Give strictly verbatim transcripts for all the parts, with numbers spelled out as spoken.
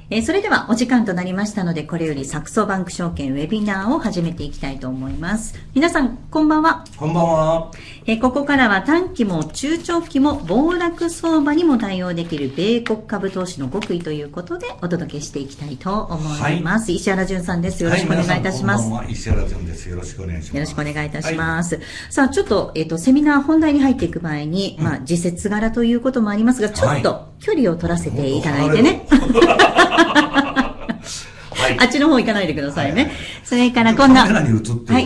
えー、それではお時間となりましたので、これよりサクソバンク証券ウェビナーを始めていきたいと思います。皆さん、こんばんは。 こんばんは。 えー、ここからは短期も中長期も暴落相場にも対応できる米国株投資の極意ということでお届けしていきたいと思います。はい、石原潤さんです。よろしくお願いいたします。 はい、こんばんは。石原潤です。よろしくお願いします。 よろしくお願いいたします。はい、さあ、ちょっと、えっと、セミナー本題に入っていく前に、うん、まあ、時節柄ということもありますが、ちょっと距離を取らせていただいてね。はい、あっちの方行かないでくださいね。はい、それからこんな、はい、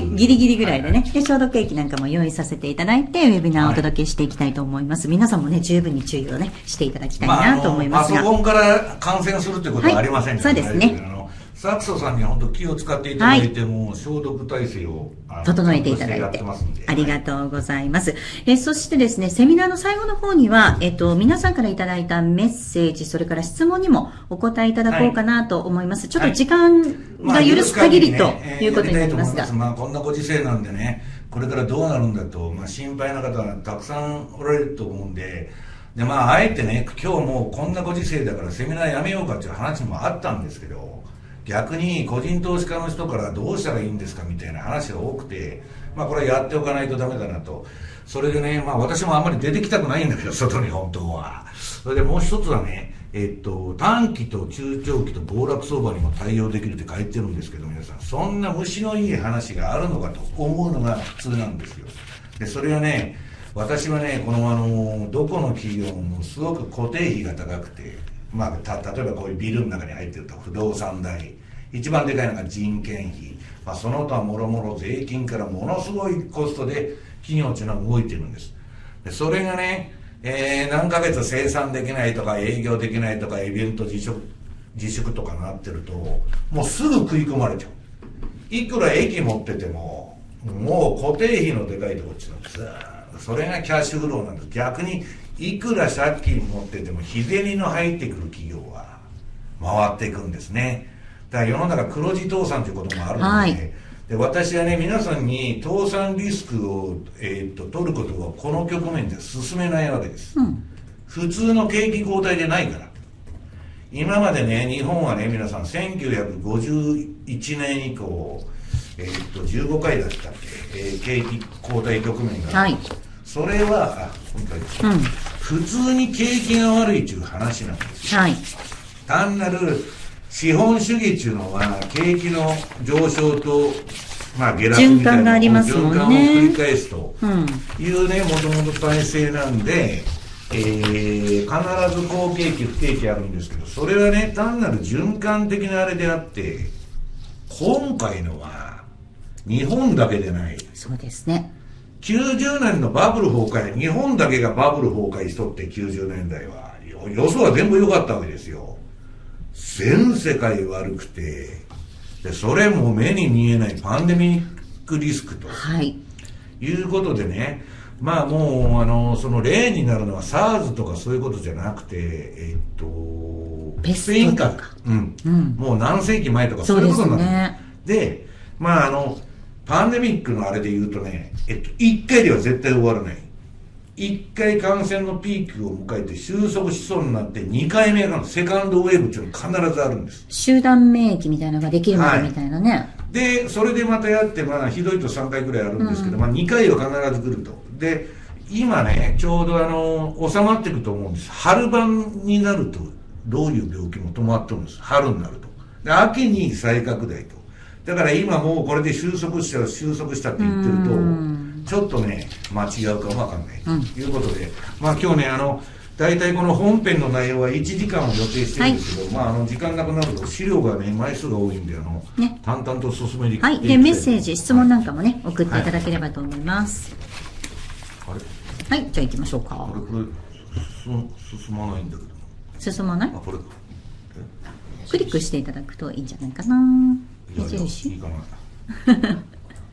ギリギリぐらいでね、で、消毒液なんかも用意させていただいて、ウェビナーをお届けしていきたいと思います。はい、皆さんもね、十分に注意をね、していただきたいなと思いますが。 まあ、パソコンから感染するってことはありませんから、 はい、そうですね。 サクソさんには本当気を使っていただいて、はい、もう消毒体制を整えていただいてありがとうございます。えそしてですね、セミナーの最後の方には、えっと、皆さんからいただいたメッセージ、それから質問にもお答えいただこうかなと思います。はい、ちょっと時間が許す限りということになりますが。 まあ、こんなご時世なんでね、これからどうなるんだと、まあ、心配な方はたくさんおられると思うんで、で、まあ、あえてね、今日もうこんなご時世だからセミナーやめようかっていう話もあったんですけど、逆に個人投資家の人からどうしたらいいんですかみたいな話が多くて、まあこれやっておかないとダメだなと。それでね、まあ私もあんまり出てきたくないんだけど、外に本当は。それでもう一つはね、えっと、短期と中長期と暴落相場にも対応できるって書いてるんですけど、皆さん、そんな虫のいい話があるのかと思うのが普通なんですよ。で、それはね、私はね、このあの、どこの企業もすごく固定費が高くて、まあ、た例えばこういうビルの中に入ってると不動産代、一番でかいのが人件費、まあ、その他もろもろ税金からものすごいコストで企業っていうのは動いてるんです。でそれがね、えー、何ヶ月生産できないとか営業できないとかイベント自粛自粛とかなってるともうすぐ食い込まれちゃう。いくら駅持っててももう固定費のでかいとこっちなんです。それがキャッシュフローなんです。逆にいくら借金持ってても日銭の入ってくる企業は回っていくんですね。だから世の中黒字倒産ということもあるので、はい、で私はね皆さんに倒産リスクを、えー、っと取ることはこの局面では進めないわけです、うん、普通の景気後退でないから。今までね日本はね皆さんせんきゅうひゃくごじゅういちねん以降、えー、っとじゅうごかいだったっけ、えー、景気後退局面があるんです、はい、それはあ今回です、うん、普通に景気が悪いという話なんですよ、はい、単なる資本主義っていうのは景気の上昇と、まあ、下落みたいな循環を繰り返すというね、もともと体制なんで、えー、必ず好景気不景気あるんですけど、それはね単なる循環的なあれであって、今回のは日本だけでない。 そうですね。 きゅうじゅうねんのバブル崩壊、日本だけがバブル崩壊しとってきゅうじゅうねんだいはよそは全部良かったわけですよ。全世界悪くて、でそれも目に見えないパンデミックリスクと、はい、いうことでね、まあもうあのその例になるのは SARS とかそういうことじゃなくて、えっとスペインか、 うん、うん、もう何世紀前とかそういうことになる。ね、で、まああのパンデミックのあれで言うとね、えっといっかいでは絶対終わらない。いっかい感染のピークを迎えて収束しそうになってにかいめがセカンドウェーブっていうのが必ずあるんです。 集団免疫みたいなのができるまでみたいなね、はい、 でそれでまたやって、まあ、ひどいとさんかいぐらいあるんですけど、うん、まあ、にかいは必ず来ると。で今ねちょうどあの収まっていくと思うんです。春晩になるとどういう病気も止まってるんです。春になると。で秋に再拡大と。だから今もうこれで収束した収束したって言ってるとちょっとね間違うかもわかんないということで、うん、まあ今日ねあの大体この本編の内容はいちじかんを予定してるんですけど、はい、まああの時間なくなると資料がね枚数が多いんであの、ね、淡々と進めていきたい。 はい、でメッセージ質問なんかもね、はい、送っていただければと思います。 はい、あれはい、じゃあ行きましょうか。 これこれ進進まないんだけど。 進まない？ あこれクリックしていただくといいんじゃないかな。矢印いいかな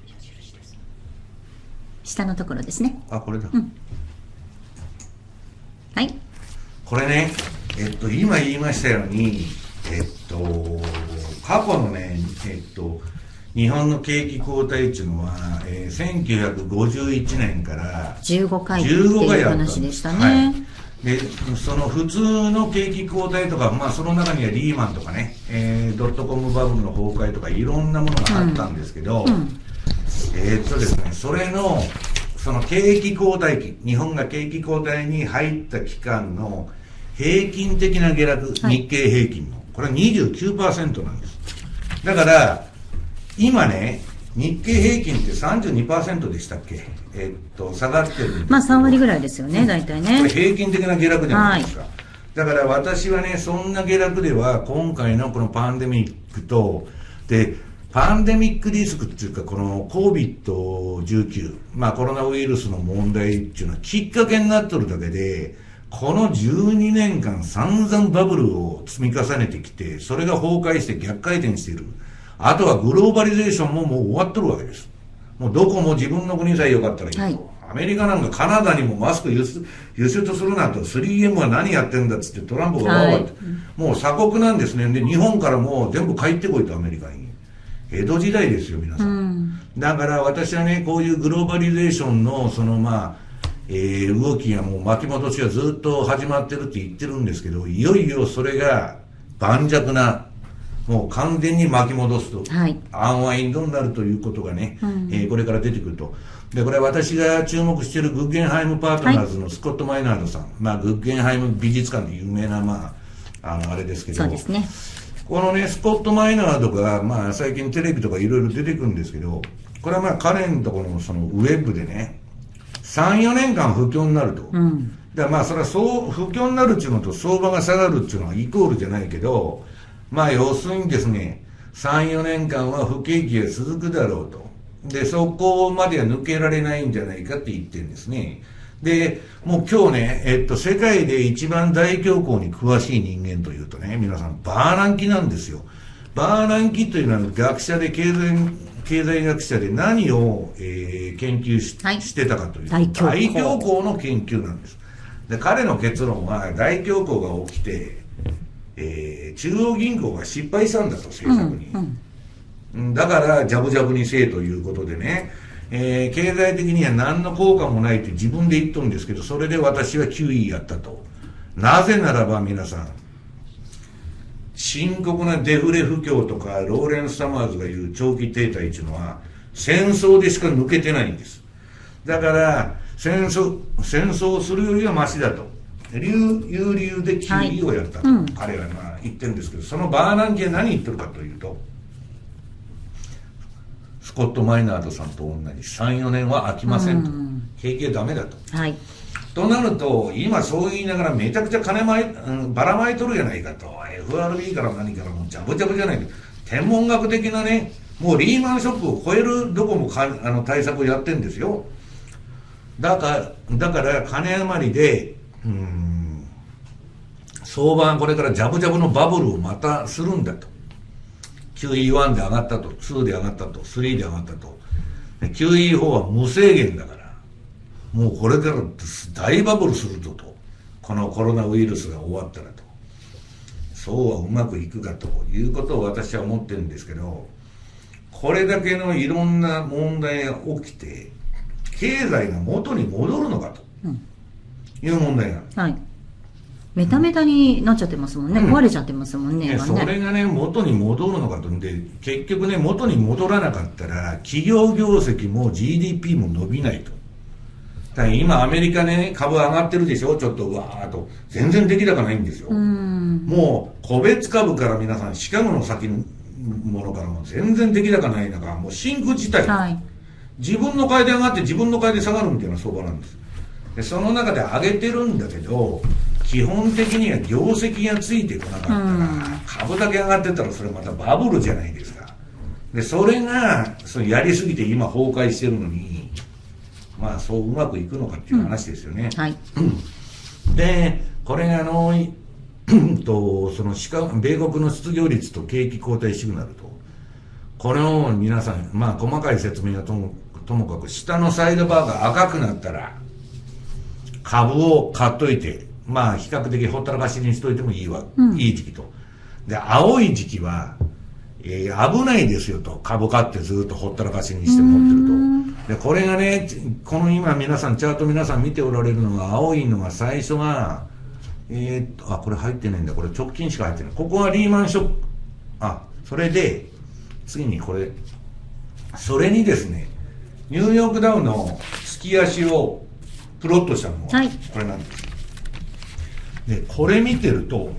下のところですね。 あ、これだ、 うん、はい、 これねえっと今言いましたようにえっと過去のねえっと日本の景気後退っていうのは、えー、せんきゅうひゃくごじゅういちねんからじゅうごかいっていう話でしたね、はい、 で、その普通の景気後退とか、まあその中にはリーマンとかね、えー、ドットコムバブルの崩壊とかいろんなものがあったんですけど、うんうん、えー、っとですね、それの、その景気後退期、日本が景気後退に入った期間の平均的な下落、はい、日経平均の、これは にじゅうきゅうパーセント なんです。だから、今ね、日経平均って さんじゅうにパーセント でしたっけ、えっと、下がってるんです。 まあさん割ぐらいですよね、大体ね。 これ平均的な下落じゃないですか。はい、だから私はね、そんな下落では、今回のこのパンデミックと、で、パンデミックリスクっていうか、この コービッドじゅうきゅう、まあコロナウイルスの問題っていうのはきっかけになってるだけで、このじゅうにねんかん散々バブルを積み重ねてきて、それが崩壊して逆回転している。あとはグローバリゼーションももう終わってるわけです。もうどこも自分の国さえ良かったらいいと。はい、アメリカなんかカナダにもマスク輸出、輸出するなんて スリーエム は何やってんだっつってトランプがわーわーって、はい、もう鎖国なんですね。で、日本からもう全部帰ってこいとアメリカに。江戸時代ですよ、皆さん。うん、だから私はね、こういうグローバリゼーションのそのまあ、えー、動きがもう巻き戻しがずっと始まってるって言ってるんですけど、いよいよそれが盤石な、もう完全に巻き戻すと、はい、アンワインドになるということがね、うん、えー、これから出てくると。で、これ私が注目しているグッゲンハイムパートナーズのスコット・マイナードさん、はい、まあグッゲンハイム美術館で有名な、まあ、あの、あれですけど、 そうですね。 このね、スコット・マイナードが、まあ最近テレビとかいろいろ出てくるんですけど、これはまあ彼のところのそのウェブでね、さん、よねんかん不況になると。うん、だからまあそれはそう不況になるっていうのと相場が下がるっていうのはイコールじゃないけど、まあ要するにですね、さん、よねんかんは不景気が続くだろうと。で、そこまでは抜けられないんじゃないかって言ってるんですね。で、もう今日ね、えっと、世界で一番大恐慌に詳しい人間というとね、皆さん、バーナンキなんですよ。バーナンキというのは学者で経済、経済学者で何を、えー、研究 し,、はい、してたかというと、大恐慌。大恐慌の研究なんです。で、彼の結論は、大恐慌が起きて、えー、中央銀行が失敗したんだと、政策に。うんうん、だから、ジャブジャブにせえということでね、えー、経済的には何の効果もないって自分で言っとるんですけど、それで私はきゅういやったと。なぜならば皆さん、深刻なデフレ不況とか、ローレンス・サマーズが言う長期停滞っていうのは、戦争でしか抜けてないんです。だから、戦争、戦争をするよりはマシだと。有理由できゅういをやったと、はい、うん、彼はまあ言ってるんですけど、そのバーナンキは何言ってるかというと、スコット・マイナードさんと同じさん、よねんは飽きませんと、景気はダメだと、はい、となると今そう言いながらめちゃくちゃ金まい、うん、ばらまいとるじゃないかと、 エフアールビー から何からもうジャブジャブじゃないか、天文学的なね、もうリーマンショックを超えるどこもかあの対策をやってるんですよ。だからだから金余りで、うーん、相場はこれからジャブジャブのバブルをまたするんだと。キューイーワン で上がったと、ツーで上がったと、スリーで上がったと。キューイーフォー は無制限だから、もうこれから大バブルするぞと。このコロナウイルスが終わったらと。そうはうまくいくかということを私は思ってるんですけど、これだけのいろんな問題が起きて、経済が元に戻るのかという問題がある。うん、はい。 メタメタになっちゃってますもんね、うん、壊れちゃってますもんね。 ね、それがね、元に戻るのかと。で、結局ね、元に戻らなかったら、企業業績も ジーディーピー も伸びないと。だから今、アメリカね、株上がってるでしょ、ちょっと、うわーっと。全然出来高ないんですよ。うんもう、個別株から皆さん、シカゴの先のものからも全然出来高ない中、もう真空自体、はい、自分の買いで上がって自分の買いで下がるみたいな相場なんです。で、その中で上げてるんだけど、基本的には業績がついてこなかったら、うん、株だけ上がってたらそれまたバブルじゃないですか。で、それがそのやりすぎて今崩壊してるのに、まあそううまくいくのかっていう話ですよね。うん、はい。で、これがあのとそのしか米国の失業率と景気後退シグナルと、これを皆さん、まあ細かい説明はともともかく、下のサイドバーが赤くなったら株を買っといて、まあ比較的ほったらかしにしといてもいいわ、うん、いい時期と。で、青い時期は、えー、危ないですよと、株価ってずっとほったらかしにして持ってると。で、これがね、この今皆さん、チャート皆さん見ておられるのが、青いのが最初が、 えー、っと、あ、これ入ってないんだ。これ直近しか入ってない。ここはリーマンショック。あ、それで、次にこれ、それにですね、ニューヨークダウの月足をプロットしたのが、これなんです。で、これ見てると、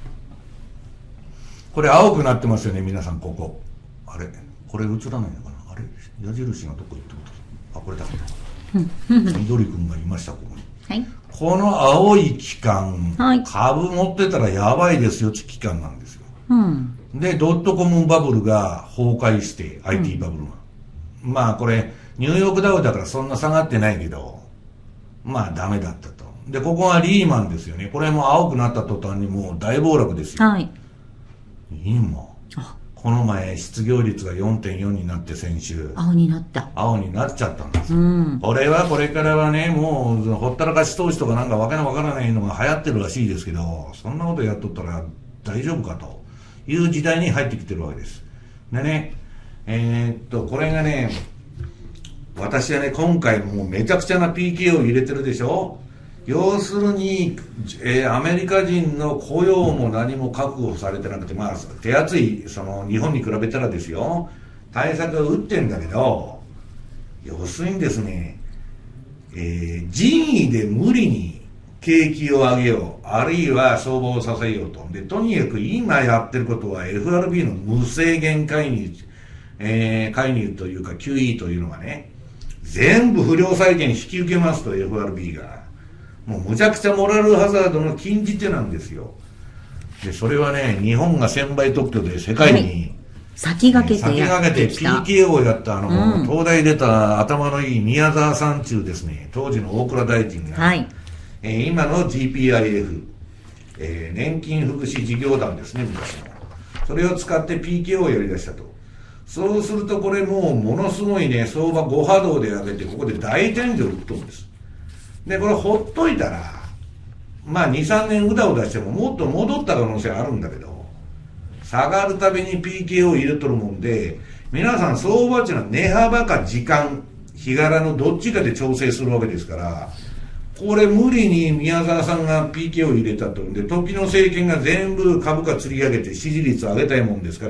これ青くなってますよね、皆さん、ここ。あれこれ映らないのかなあれ矢印がどこ行ってことあ、これだ。緑くんがいました、ここに。はい、この青い期間、はい、株持ってたらやばいですよって期間なんですよ。うん、で、ドットコムバブルが崩壊して、アイティー バブルが。うん、まあこれ、ニューヨークダウだからそんな下がってないけど、まあダメだったと。で、ここはリーマンですよね。これも青くなった途端にもう大暴落ですよ。はい。今、この前失業率が よんてんよん になって先週。 青になった。 青になっちゃったんですよ。うん、これはこれからはね、もうほったらかし投資とかなんかわけのわからないのが流行ってるらしいですけど、そんなことやっとったら大丈夫かという時代に入ってきてるわけです。でね、えー、っと、これがね、私はね、今回もうめちゃくちゃな ピーケー を入れてるでしょ。要するに、えー、アメリカ人の雇用も何も確保されてなくて、まあ、手厚い、その、日本に比べたらですよ、対策は打ってんだけど、要するにですね、えー、人為で無理に景気を上げよう、あるいは相場をさせようと。で、とにかく今やってることは エフアールビー の無制限介入、えー、介入というか キューイー というのがね、全部不良債権引き受けますと エフアールビー が。もうむちゃくちゃモラルハザードの禁じ手なんですよ。で、それはね、日本が専売特許で世界に、はい、 先駆けてやってきた。先駆けて ピーケーオー をやったあの、うん、東大出た頭のいい宮沢さん中ですね、当時の大蔵大臣が、はい、えー、今の ジーピーアイエフ、えー、年金福祉事業団ですね、昔の。それを使って ピーケーオー をやり出したと。そうするとこれもうものすごいね、相場ご波動で上げて、ここで大天井を打っとるんです。で、これほっといたら、まあに、さんねんうだうだしてももっと戻った可能性あるんだけど、下がるたびに ピーケーオー 入れとるもんで、皆さん相場っていうのは値幅か時間、日柄のどっちかで調整するわけですから、これ無理に宮沢さんが ピーケーオー 入れたとんで、時の政権が全部株価釣り上げて支持率を上げたいもんですから、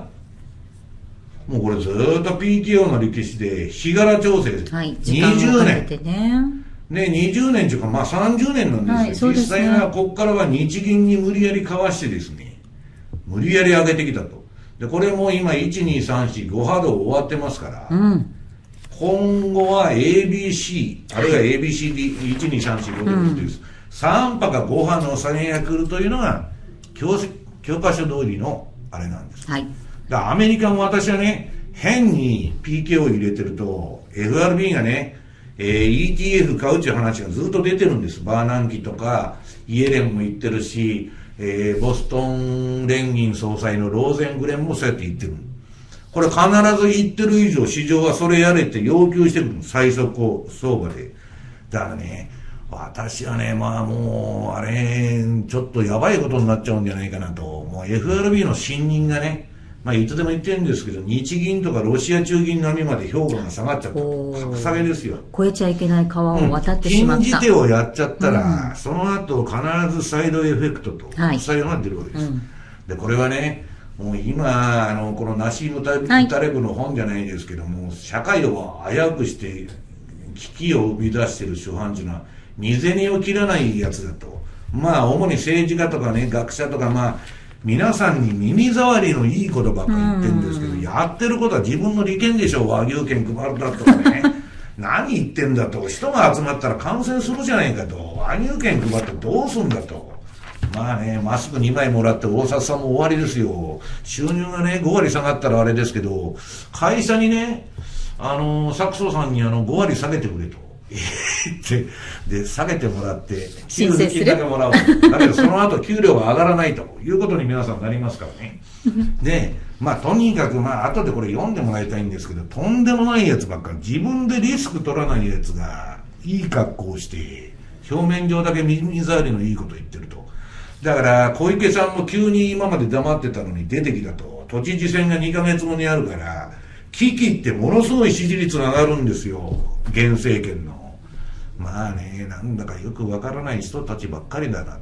もうこれずーっと ピーケーオー の歴史で日柄調整、 はい、にじゅうねん。 ね、にじゅうねんというか、まあさんじゅうねんなんですよ。はい、実際はここからは日銀に無理やり買わしてですね、無理やり上げてきたと。で、これも今いち、に、さん、よん、ご波動終わってますから、うん、今後は エービーシー、あるいは エービーシーディー、いち、に、さん、よん、ご、ろくです。うん、さん波かご波の下げが来るというのが、教, 教科書通りのあれなんです。はい。だからアメリカも私はね、変に ピーケーオー 入れてると、エフアールビー がね、えー、イーティーエフ 買うっていう話がずっと出てるんです。バーナンキとか、イエレンも言ってるし、えー、ボストン連銀総裁のローゼングレンもそうやって言ってる。これ必ず言ってる以上、市場はそれやれって要求してくる。最速相場で。だからね、私はね、まあもう、あれ、ちょっとやばいことになっちゃうんじゃないかなと。もう エフアールビー の信任がね、まあいつでも言ってるんですけど、日銀とかロシア中銀並みまで評価が下がっちゃった。格下げですよ。 越えちゃいけない川を渡ってしまった。 禁じ手をやっちゃったら、うん、その後必ずサイドエフェクトと、副作用が出るわけです。はい、うん、で、これはね、もう今、あの、このナシーム・タレブの本じゃないですけども、はい、社会を危うくして危機を生み出している主犯というのは、身銭を切らないやつだと。まあ、主に政治家とかね、学者とか、まあ、皆さんに耳障りのいいことばっかり言ってるんですけど、やってることは自分の利権でしょう。和牛券配るだとかね。何言ってんだと。人が集まったら感染するじゃないかと。和牛券配ってどうすんだと。まあね、マスクにまいもらって大札さんも終わりですよ。収入がね、ご割下がったらあれですけど、会社にね、あの、サクソさんにあの、ご割下げてくれと。えってで下げてもらって給付金だけもらうだけどその後給料が上がらないということに皆さんなりますからねでまあとにかくまあ後でこれ読んでもらいたいんですけど、とんでもないやつばっかり、自分でリスク取らないやつがいい格好をして表面上だけ耳障りのいいこと言ってると。だから小池さんも急に今まで黙ってたのに出てきたと。都知事選がにかげつごにあるから危機ってものすごい支持率が上がるんですよ、現政権の。まあね、なんだかよくわからない人たちばっかりだなと。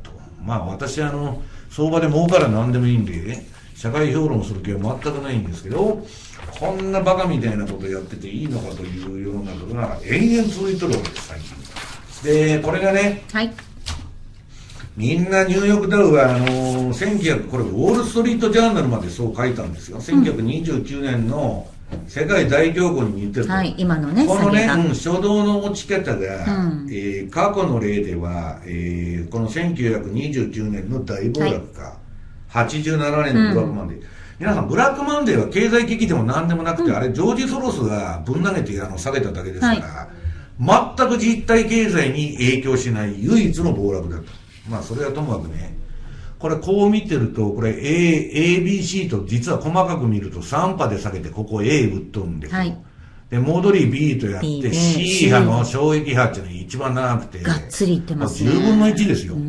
まあ私あの、相場で儲から何でもいいんで、社会評論する気は全くないんですけど、こんなバカみたいなことやってていいのかというようなことが延々続いてるわけです、最近。で、これがね、 はい。 みんなニューヨークダウは、あのー、せんきゅうひゃく、これ、ウォール・ストリート・ジャーナルまでそう書いたんですよ。せんきゅうひゃくにじゅうきゅうねんの世界大恐慌に似てると。 はい、今のね、 このね、 下げがうん、初動の落ち方が、 うんえー過去の例では、えーこのせんきゅうひゃくにじゅうきゅうねんの大暴落か、はい、はちじゅうななねんのブラックマンデー。うん、皆さん、ブラックマンデーは経済危機でも何でもなくて、うん、あれ、ジョージ・ソロスがぶん投げてあの下げただけですから、はい、全く実体経済に影響しない唯一の暴落だと。まあ、それはともかくね、これこう見てると、これ A、エービーシー と実は細かく見るとさん波で下げて、ここ A 打っとるんですよ。はい、で、戻り B とやって、C 波の衝撃波っていうのが一番長くて、 がっつりいってますね。 じゅうぶんのいちですよ。うん、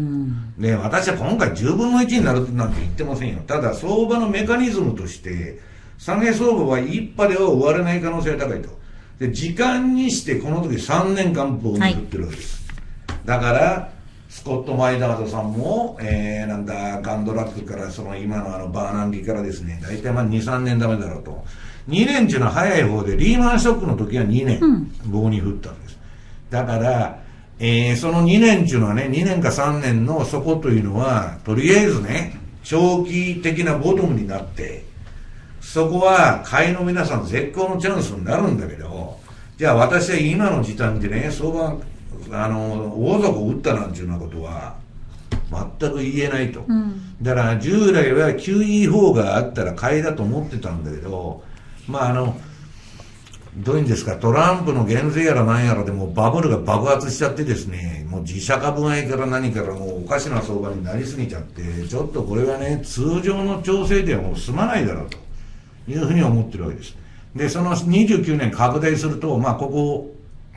で、私は今回じゅうぶんのいちになるなんて言ってませんよ。ただ、相場のメカニズムとして、下げ相場はいっ波では終われない可能性が高いと。で、時間にしてこの時さんねんかん棒に振ってるわけです。はい、だから、スコット・マイダードさんも、えー、なんだ、ガンドラックから、その今のあのバーナンギからですね、大体まあに、さんねんダメだろうと。にねんっていうのは早い方で、リーマンショックの時はにねん、棒に振ったんです。だから、えー、そのにねんっていうのはね、にねんかさんねんの底というのは、とりあえずね、長期的なボトムになって、そこは買いの皆さん絶好のチャンスになるんだけど、じゃあ私は今の時短でね、相場、あの大底を打ったなんていうようなことは全く言えないと、うん、だから従来は キューイーフォー があったら買いだと思ってたんだけど、まああのどういうんですか、トランプの減税やら何やらでもバブルが爆発しちゃってですね、もう自社株買いから何からもうおかしな相場になりすぎちゃって、ちょっとこれはね通常の調整ではもう済まないだろうというふうに思ってるわけです。でそのにじゅうきゅうねん拡大すると、まあここ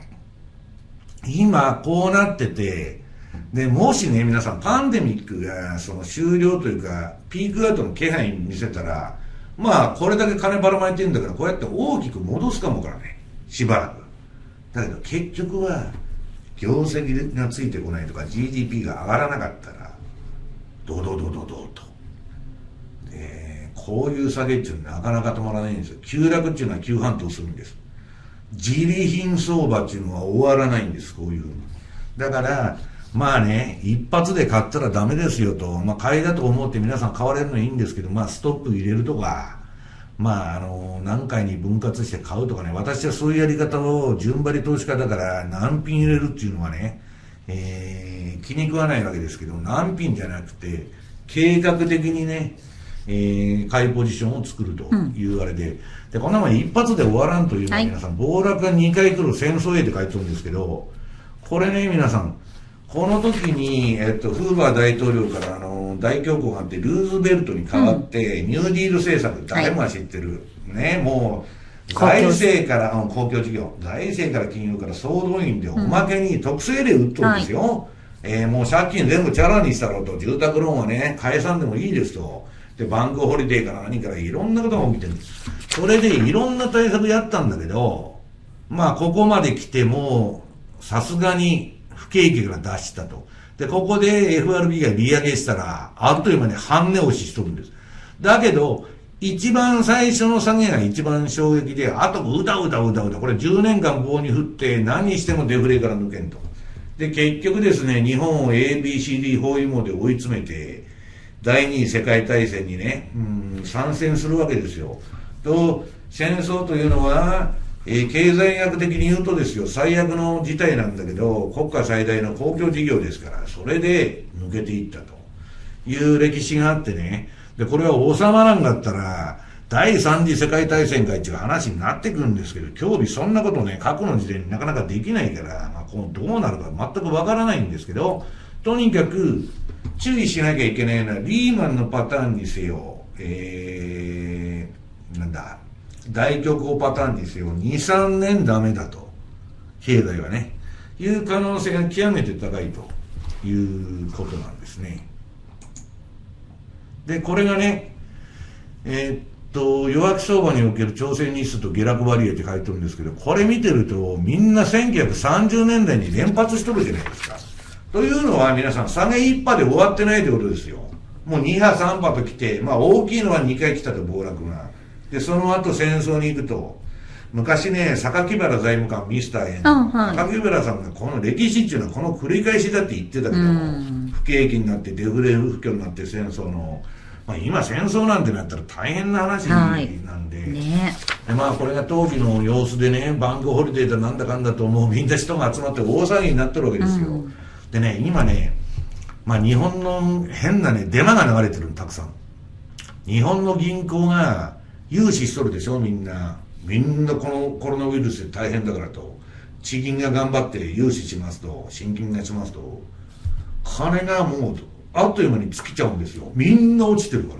今こうなってて、でもしね皆さんパンデミックがその終了というかピークアウトの気配見せたら、まあこれだけ金ばらまいてるんだからこうやって大きく戻すかもからね、しばらく。だけど結局は業績がついてこないとか ジーディーピー が上がらなかったらドドドドドと、でこういう下げっていうのはなかなか止まらないんですよ。急落っていうのは急反騰するんです。自利品相場っていうのは終わらないんです、こういうふうに。だからまあね、一発で買ったらダメですよと、まあ買いだと思って皆さん買われるのいいんですけど、まあストップ入れるとか、まああの、何回に分割して買うとかね、私はそういうやり方を順張り投資家だから何品入れるっていうのはね、えー、気に食わないわけですけど、何品じゃなくて、計画的にね、えー、買いポジションを作るというあれで、うん、で、こんなもん一発で終わらんというのは皆さん、はい、暴落がにかい来る戦争へって書いてるんですけど、これね、皆さん、この時に、えっと、フーバー大統領からあの、大恐慌があって、ルーズベルトに代わって、うん、ニューディール政策、誰もが知ってる。はい、ね、もう、財政から、公共事業、財政から金融から総動員で、おまけに特性で売っとるんですよ。うんはい、えー、もう借金全部チャラにしたろうと、住宅ローンはね、返さんでもいいですと。で、バンクホリデーから何からいろんなことが起きてるんです。それでいろんな対策やったんだけど、まあ、ここまで来ても、さすがに不景気から脱したと。で、ここで エフアールビー が利上げしたら、あっという間に半値押ししとるんです。だけど、一番最初の下げが一番衝撃で、あとうだうだうだうだ、これじゅうねんかん棒に振って何してもデフレから抜けんと。で、結局ですね、日本を エービーシーディー 包囲網で追い詰めて、第二次世界大戦にね、うん、参戦するわけですよ。と、戦争というのは、えー、経済学的に言うとですよ、最悪の事態なんだけど、国家最大の公共事業ですから、それで抜けていったという歴史があってね、で、これは収まらんかったら、第三次世界大戦かっていう話になってくるんですけど、今日そんなことね、過去の時代になかなかできないから、まあ、こうどうなるか全くわからないんですけど、とにかく、注意しなきゃいけないのは、リーマンのパターンにせよ、えー、なんだ、大恐慌パターンにせよ、に、さんねんダメだと。経済はね。いう可能性が極めて高いということなんですね。で、これがね、えー、っと、弱気相場における調整日数と下落割合って書いてるんですけど、これ見てると、みんなせんきゅうひゃくさんじゅうねんだいに連発しとるじゃないですか。 というのは皆さん、下げいっ波で終わってないということですよ。もうに波さん波と来て、まあ大きいのはにかい来たと、暴落が。で、その後戦争に行くと、昔ね、榊原財務官ミスター円、はい、榊原さんがこの歴史っていうのはこの繰り返しだって言ってたけども、不景気になってデフレ不況になって戦争の、まあ、今戦争なんてなったら大変な話なんで、はいね、でまあこれが当時の様子でね、バンクホリデーだなんだかんだともうみんな人が集まって大騒ぎになってるわけですよ、うん、でね、今ね、まあ日本の変なね、デマが流れてるのたくさん。日本の銀行が融資しとるでしょ、みんな。みんなこのコロナウイルスで大変だからと、地銀が頑張って融資しますと、信金がしますと、金がもうあっという間に尽きちゃうんですよ。みんな落ちてるから。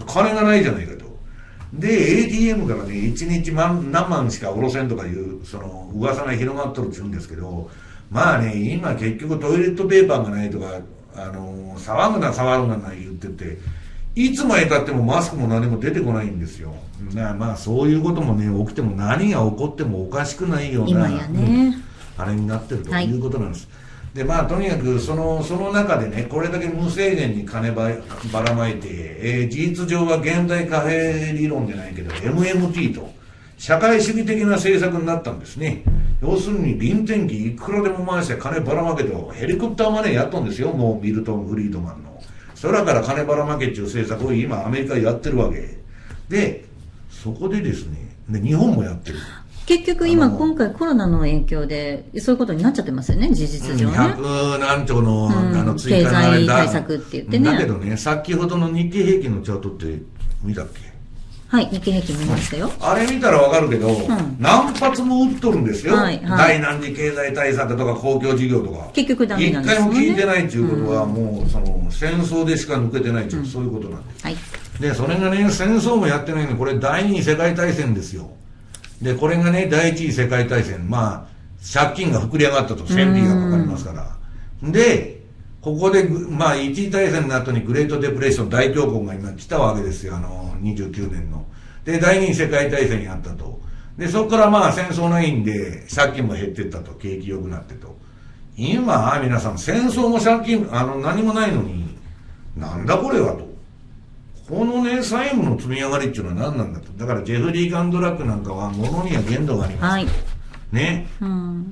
金がないじゃないかと。で、エーティーエム からね、いちにち何万しか下ろせんとかいう、その噂が広がっとるって言うんですけど、まあね、今結局トイレットペーパーがないとか、あの、騒ぐな騒ぐな言ってて、いつまで経ってもマスクも何も出てこないんですよ。まあそういうこともね、起きても何が起こってもおかしくないような、 今やね、 うん、あれになってるということなんです。はい、でまあとにかくそのその中でね、これだけ無制限に金ばばらまいて、えー、事実上は現代貨幣理論じゃないけど エムエムティー と社会主義的な政策になったんですね。要するに臨転機いくらでも回して金ばらまけと、ヘリコプターマネーやっとんですよ、もうミルトン・フリードマンの空から金ばらまけっていう政策を今アメリカやってるわけで、そこでですね、で日本もやってる。 結局今今回コロナの影響でそういうことになっちゃってますよね、事実上ね。 ひゃくなんちょの、うん、あの追加のあれだ経済対策って言ってね。 だけどね、先ほどの日経平均のチャートって見たっけ？ はい、日経平均見ましたよ。 あれ見たらわかるけど、うん、何発も打っとるんですよ。はいはい、第何次経済対策とか公共事業とか。 結局ダメなんですよね。一回も聞いてないっていうことは、うん、もうその戦争でしか抜けてないっていう、うん、そういうことなんです。はい、で、それがね、戦争もやってないので、これ第二次世界大戦ですよ。で、これがね、第一次世界大戦、まあ、借金が膨れ上がったと、戦費がかかりますから。で、ここで、まあ、一次大戦の後にグレートデプレッション、大恐慌が今来たわけですよ、あの、にじゅうきゅうねんの。で、第二次世界大戦にあったと。で、そこからまあ、戦争ないんで、借金も減ってったと、景気良くなってと。今、皆さん、戦争も借金、あの、何もないのに、なんだこれはと。このね、債務の積み上がりっていうのは何なんだと。だからジェフリー・ガンドラックなんかは物には限度がありますと、はい、ね、うん、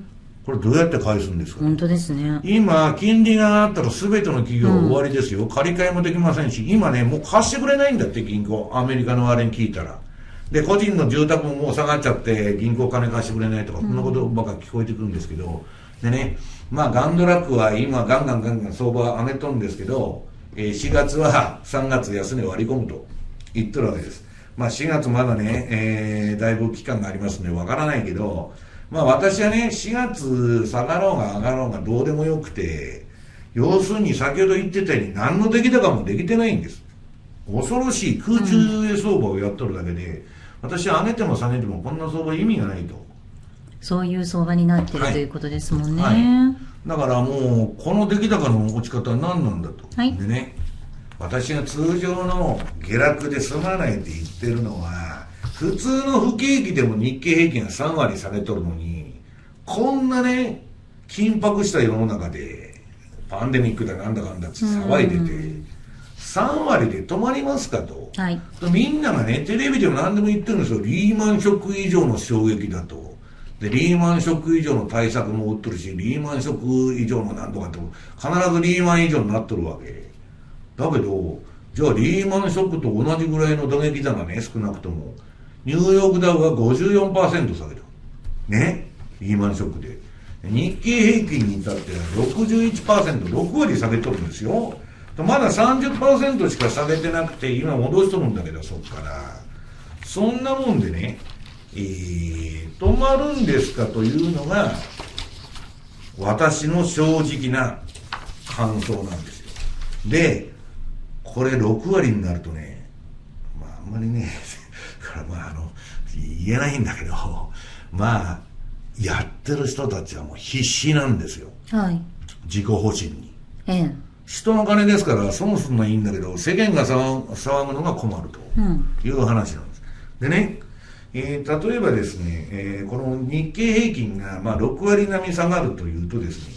これどうやって返すんですか、ね、 本当ですね。 今金利があったら全ての企業は終わりですよ、うん、借り換えもできませんし、今ねもう貸してくれないんだって銀行、アメリカのあれに聞いたら。で個人の住宅ももう下がっちゃって銀行金貸してくれないとか、そんなことばっか聞こえてくるんですけど、でね、まあガンドラックは今ガンガンガンガン相場上げとるんですけど、しがつはさんがつ安値割り込むと言ってるわけです。まあしがつまだね、えー、だいぶ期間がありますのでわからないけど、まあ私はね、しがつ下がろうが上がろうがどうでもよくて、要するに先ほど言ってたように何の出来高もできてないんです。恐ろしい空中へ相場をやっとるだけで、うん、私は上げても下げてもこんな相場意味がないと。 そういう相場になってる、はい、ということですもんね。はい、 だからもうこの出来高の落ち方は何なんだと、はい、でね、私が通常の下落で済まないって言ってるのは、普通の不景気でも日経平均がさんわり下げとるのに、こんなね緊迫した世の中でパンデミックだなんだかんだって騒いでてさんわりで止まりますかと、はい、みんながねテレビでも何でも言ってるんですよ。リーマンショック以上の衝撃だと。でリーマンショック以上の対策も打っとるし、リーマンショック以上のなんとかって必ずリーマン以上になっとるわけだけど、じゃあリーマンショックと同じぐらいの打撃だがね、少なくともニューヨークダウが ごじゅうよんパーセント 下げたね、リーマンショックで。日経平均に至っては ろくじゅういちパーセント、ろくわり下げとるんですよ。まだ さんじゅっパーセント しか下げてなくて今戻しとるんだけど、そっからそんなもんでね、えー、止まるんですかというのが私の正直な感想なんですよ。でこれろくわりになるとね、まああんまりねからまああの言えないんだけど、まあやってる人たちはもう必死なんですよ、はい、自己保身に、ええ、人の金ですから損するのはいいんだけど、世間が騒ぐのが困るという話なんです、うん、でね、えー、例えばですね、えー、この日経平均がまあろくわり並み下がるというとですね、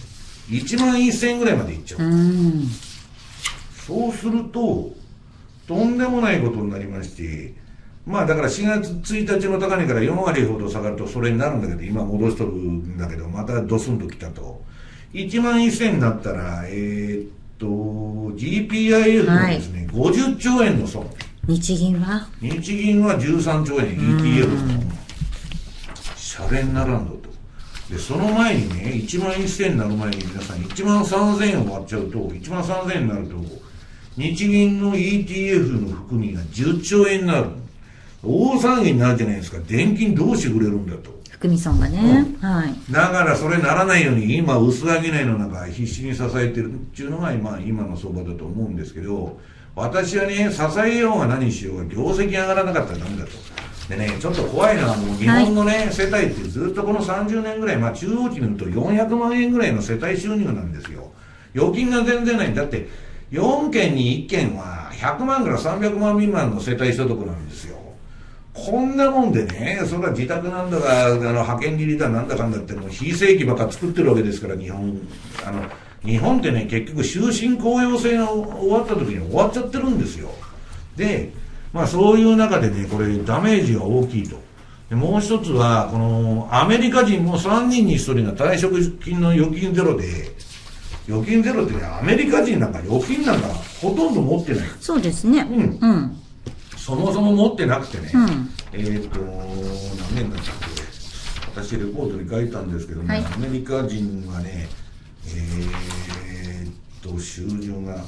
いちまんせんえんぐらいまでいっちゃう。うん、そうすると、とんでもないことになりまして、まあだからしがつついたちの高値からよんわりほど下がるとそれになるんだけど、今戻しとるんだけど、またドスンときたと。いちまんせんえんになったら、えー、っと、ジーピーアイエフ のですね、はい、ごじゅっちょうえんの損。 日銀は日銀はじゅうさんちょうえん、イーティーエフ の損。シャレにならんぞと。で、その前にね、いちまんせんえんになる前に皆さんいちまんさんぜんえんを割っちゃうと、いちまんさんぜんえんになると、日銀の イーティーエフ の含みがじゅっちょうえんになる。大騒ぎになるじゃないですか。電金どうしてくれるんだと。 含み損がね、うん、はい。 だからそれならないように今薄商いの中必死に支えてるっていうのが今今の相場だと思うんですけど、私はね、支えようが何しようが業績上がらなかったらダメだと。でね、ちょっと怖いのはもう日本のね、はい、世帯ってずっとこのさんじゅうねんぐらい、まあ中央値見るとよんひゃくまんえんぐらいの世帯収入なんですよ。預金が全然ない。だってよんけんにいっけんはひゃくまんからさんびゃくまん未満の世帯所得なんですよ。こんなもんでね、それは自宅なんだか、あの派遣切りだなんだかんだってもう非正規ばっか作ってるわけですから、日本。あの、日本ってね、結局終身雇用制が終わった時に終わっちゃってるんですよ。で、まあそういう中でね、これダメージが大きいと。でもう一つは、このアメリカ人もさんにんにひとりが退職金の預金ゼロで、預金ゼロってね、アメリカ人なんか預金なんかほとんど持ってない。 そうですね。うん。うん、 そもそも持ってなくてね、うん、えっと、何年だったっけ、私レポートに書いたんですけどね、はい、アメリカ人はね、えー、っと、収入が、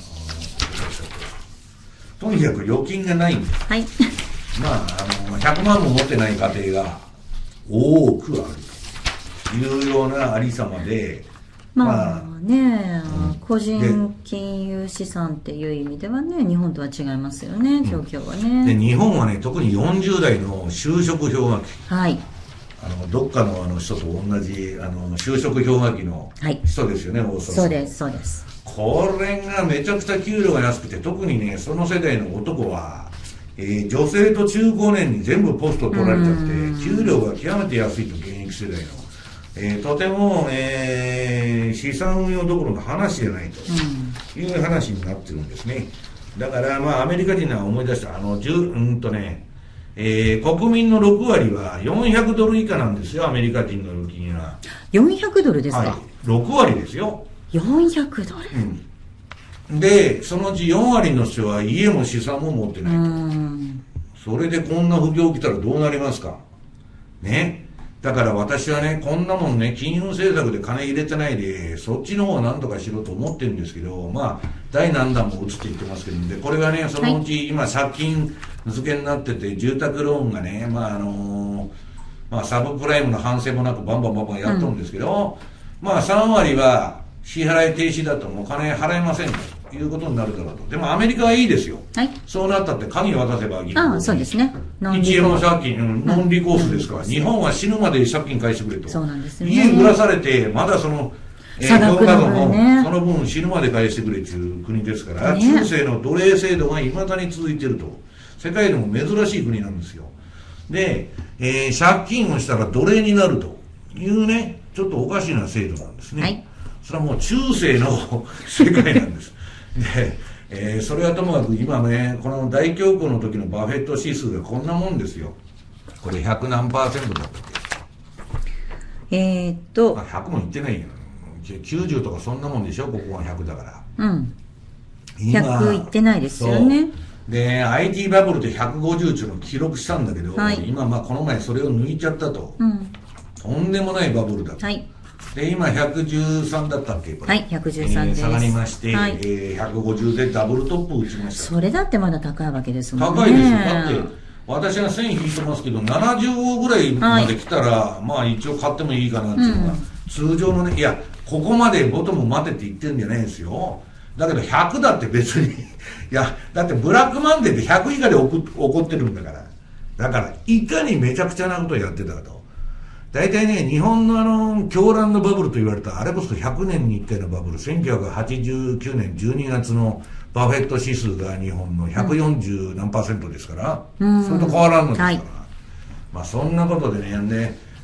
とにかく預金がないんです。はい。まあ、あの、ひゃくまんも持ってない家庭が多くあるというようなありさまで、 まあね、うん、個人金融資産っていう意味ではね、日本とは違いますよね、状況はね。 で、日本はね、特によんじゅうだいの就職氷河期。 はい。 あの、どっかのあの人と同じ、あの、就職氷河期の人ですよね、はい、大阪さん。 そうです、そうです。 これがめちゃくちゃ給料が安くて、特にね、その世代の男は、えー、女性と中高年に全部ポスト取られちゃって、給料が極めて安いと、現役世代の。えー、とても、えー、資産運用どころの話じゃないという話になってるんですね。だから、まあ、アメリカ人は思い出した、あの、じゅう、うんとね、えー、国民のろくわりはよんひゃくドル以下なんですよ、アメリカ人の預金は。 よんひゃくドルですか？はい、 ろくわりですよ。 よんひゃくドル、 うん、で、そのうちよんわりの人は家も資産も持ってないと。それでこんな不況来たらどうなりますかね。だから私はね、こんなもんね、金融政策で金入れてないで、そっちの方は何とかしろと思ってるんですけど、まあ、第何弾も打つって言ってますけど、で、これがね、そのうち今借金付けになってて、住宅ローンがね、まああのー、まあサブプライムの反省もなくバンバンバンバンやっとるんですけど、うん、まあさんわりは支払い停止だともう金払えませんということになるだろうと。でもアメリカはいいですよ。はい。そうなったって鍵渡せばいい。 ああ、そうですね。 いちえんも借金、うん、ノンリコースですから、うん、日本は死ぬまで借金返してくれと。 そうなんですね。 家売らされて、まだその、えー、教科のも、ね、その分死ぬまで返してくれという国ですから、ね、中世の奴隷制度が未だに続いていると。世界でも珍しい国なんですよ。で、えー、借金をしたら奴隷になるというね、ちょっとおかしな制度なんですね。はい。それはもう中世の世界なんです。で、えー、それはともかく今ね、この大恐慌の時のバフェット指数がこんなもんですよ。これひゃくなんパーセントだったっけ？えー、っと。 ひゃくもいってないよ。きゅうじゅうとかそんなもんでしょ、ここはひゃくだから。 うん。ひゃくいってないですよね。 で、アイティー バブルでひゃくごじゅうっていうのを記録したんだけど、はい、今まあこの前それを抜いちゃったと。うん、とんでもないバブルだと。はい。で、今ひゃくじゅうさんだったっけこれ。 はい、ひゃくじゅうさんです。 えー、下がりまして、はい、えー、ひゃくごじゅうでダブルトップ打ちました。 それだってまだ高いわけですもんね。 高いですよ。だって、私は線引いてますけど、ななじゅうごぐらいまで来たら、はい、まあ一応買ってもいいかなっていうのが、うん、通常のね、いや、ここまでボトム待てって言ってるんじゃないんですよ。だけどひゃくだって別に、いや、だってブラックマンデーでひゃく以下で起こってるんだから。だから、いかにめちゃくちゃなことをやってたかと。大体ね、日本のあの、狂乱のバブルと言われた、あれこそひゃくねんにいっかいのバブル、せんきゅうひゃくはちじゅうきゅうねんじゅうにがつのバフェット指数が日本のひゃくよんじゅうなんパーセントですから、うん、それと変わらんのですから。はい、まあそんなことでね、で、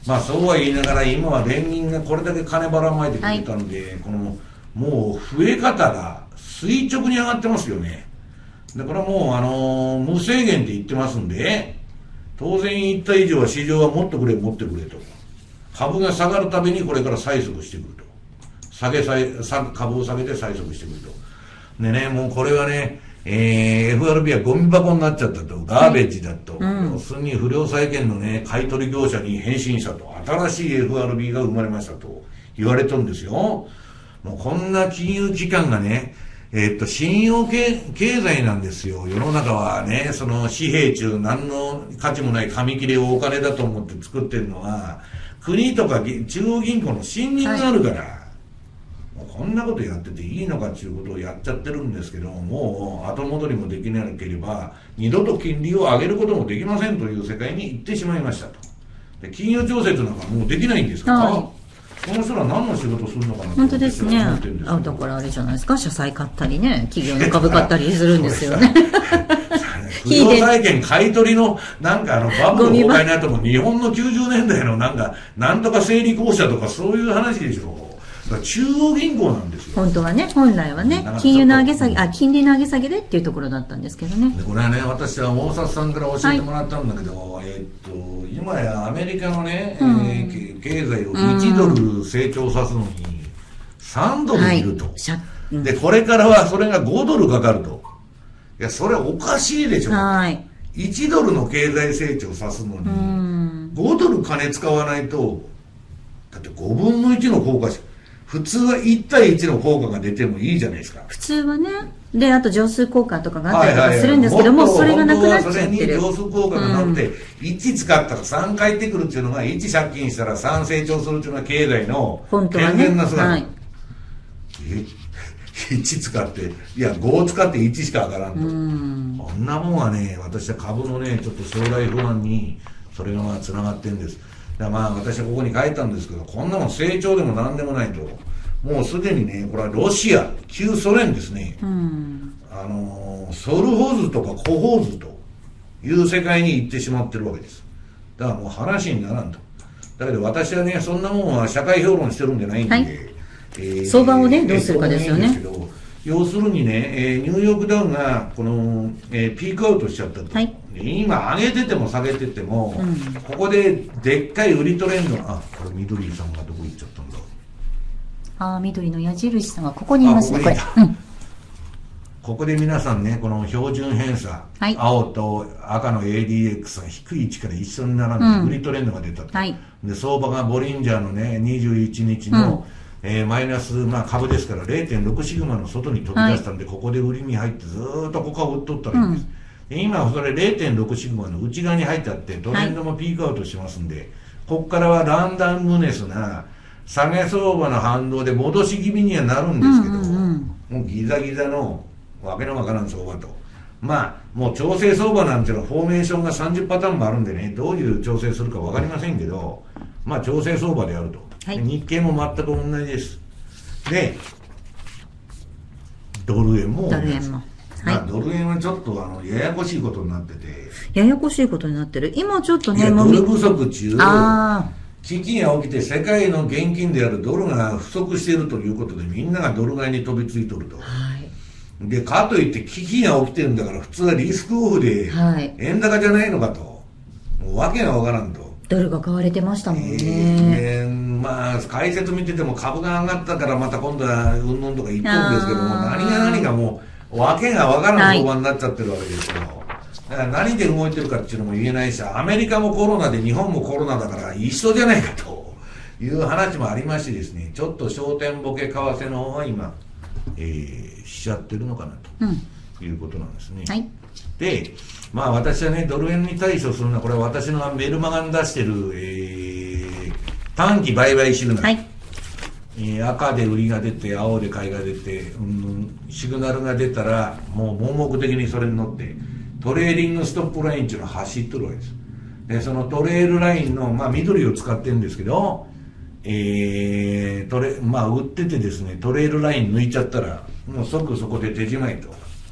まあそうは言いながら今は連銀がこれだけ金ばらまいてくれたんで、はい、このもう増え方が垂直に上がってますよね。だからもうあのー、無制限って言ってますんで、当然言った以上は市場はもっとくれ持ってくれと、株が下がるたびにこれから催促してくると、下げさ株を下げて催促してくると。でね、もうこれはね、えー、エフアールビー はゴミ箱になっちゃったと、ガーベッジだと、はい、うん、要するに不良債権のね、買取業者に変身したと、新しい エフアールビー が生まれましたと言われたんですよ。もうこんな金融機関がね、えー、っと、信用経済なんですよ。世の中はね、その紙幣中何の価値もない紙切れをお金だと思って作ってるのは、国とか中央銀行の信任があるから、はい、こんなことやってていいのかっていうことをやっちゃってるんですけど、もう後戻りもできなければ二度と金利を上げることもできませんという世界に行ってしまいましたと。で、金融調節なんかもうできないんですから、はい、この人ら何の仕事するのかなと本当ですね。あ、だからあれじゃないですか、社債買ったりね、企業の株買ったりするんですよね。 不良債権買い取りのなんかあのバブル崩壊の後も日本のきゅうじゅうねんだいのなんかなんとか整理公社とかそういう話でしょ。中央銀行なんですよ。 本当はね、本来はね、金融の上げ下げ、あ、金利の上げ下げでっていうところだったんですけどね。 でこれはね、私は大札さんから教えてもらったんだけど、はい、えー、っと今やアメリカのね、うん、えー、経済をいちドル成長さすのにさんドルいると、はい、でこれからはそれがごドルかかると。いや、それおかしいでしょ。はい、いちドルの経済成長さすのにごドル金使わないと、だってごぶんのいちの効果しか、普通はいち対いちの効果が出てもいいじゃないですか。 普通はね。で、あと乗数効果とかがあったりとかするんですけども、それがなくなっちゃってる。 それに乗数効果がなくて、うん、いち使ったらさん返ってくるっていうのが、いち借金したらさん成長するっていうのが経済の健全な姿。はい、えいち使って、いやごを使っていちしか上がらんと。うん、こんなもんはね、私は株のね、ちょっと将来不安に、それがまあ繋がってるんです。だまあ私はここに書いたんですけど、こんなもん成長でも何でもないと、もうすでにね、これはロシア、旧ソ連ですね、うん、あのソルホズとかコホズという世界に行ってしまってるわけです。だからもう話にならんと。だけど私はね、そんなもんは社会評論してるんじゃないんで、はい、 えー、相場をね、どうするかですよね。 要するにね、えー、ニューヨークダウンがこの、えー、ピークアウトしちゃったと、はい、今上げてても下げてても、うん、ここででっかい売りトレンド、あ、これ緑さんがどこ行っちゃったんだ。 あ、緑の矢印さんがここにいますね、これ。うん、 ここで皆さんね、この標準偏差、はい、青と赤の エーディーエックス が低い位置から一緒に並んで、うん、売りトレンドが出たと、はい、で相場がボリンジャーのねにじゅういちにちの、うん、えー、マイナス、まあ、株ですから れいてんろく シグマの外に飛び出したんで、はい、ここで売りに入ってずーっとここを売っとったらいいんです、うん、今それ れいてんろく シグマの内側に入ってあってトレンドもピークアウトしますんで、はい、ここからはランダムネスな下げ相場の反動で戻し気味にはなるんですけど、うんうんうん、もうギザギザのわけのわからん相場と、まあもう調整相場なんていうのはフォーメーションがさんじゅうパターンもあるんでね、どういう調整するかわかりませんけど、まあ調整相場であると、はい、日経も全く同じです。でドル円も同じです。はい、まあ、ドル円はちょっとあのややこしいことになってて、 ややこしいことになってる。今ちょっとね、 ドル不足中、あ危機が起きて世界の現金であるドルが不足しているということで、みんながドル買いに飛びついとると、はい、でかといって危機が起きてるんだから普通はリスクオフで円高じゃないのかと、もう訳がわからんと。 ドルが買われてましたもんね。 えー、まあ解説見てても株が上がったからまた今度はうんぬんとか言ってるんですけども、何が何かもう訳がわからん相場になっちゃってるわけですよ。だから何で動いてるかっていうのも言えないし、アメリカもコロナで日本もコロナだから一緒じゃないかという話もありましてですね、ちょっと焦点ボケ為替の方が今、えー、しちゃってるのかなということなんですね。うん、はい、で、まあ私はね、ドル円に対処するのは、これは私のメルマガに出してる、えー、短期売買シグナル。はい、えー、赤で売りが出て、青で買いが出て、うん、シグナルが出たら、もう盲目的にそれに乗って、トレーリングストップラインっていうのを走ってるわけです。で、そのトレールラインの、まあ緑を使ってるんですけど、えー、トレ、まあ売っててですね、トレールライン抜いちゃったら、もう即そこで手じまいと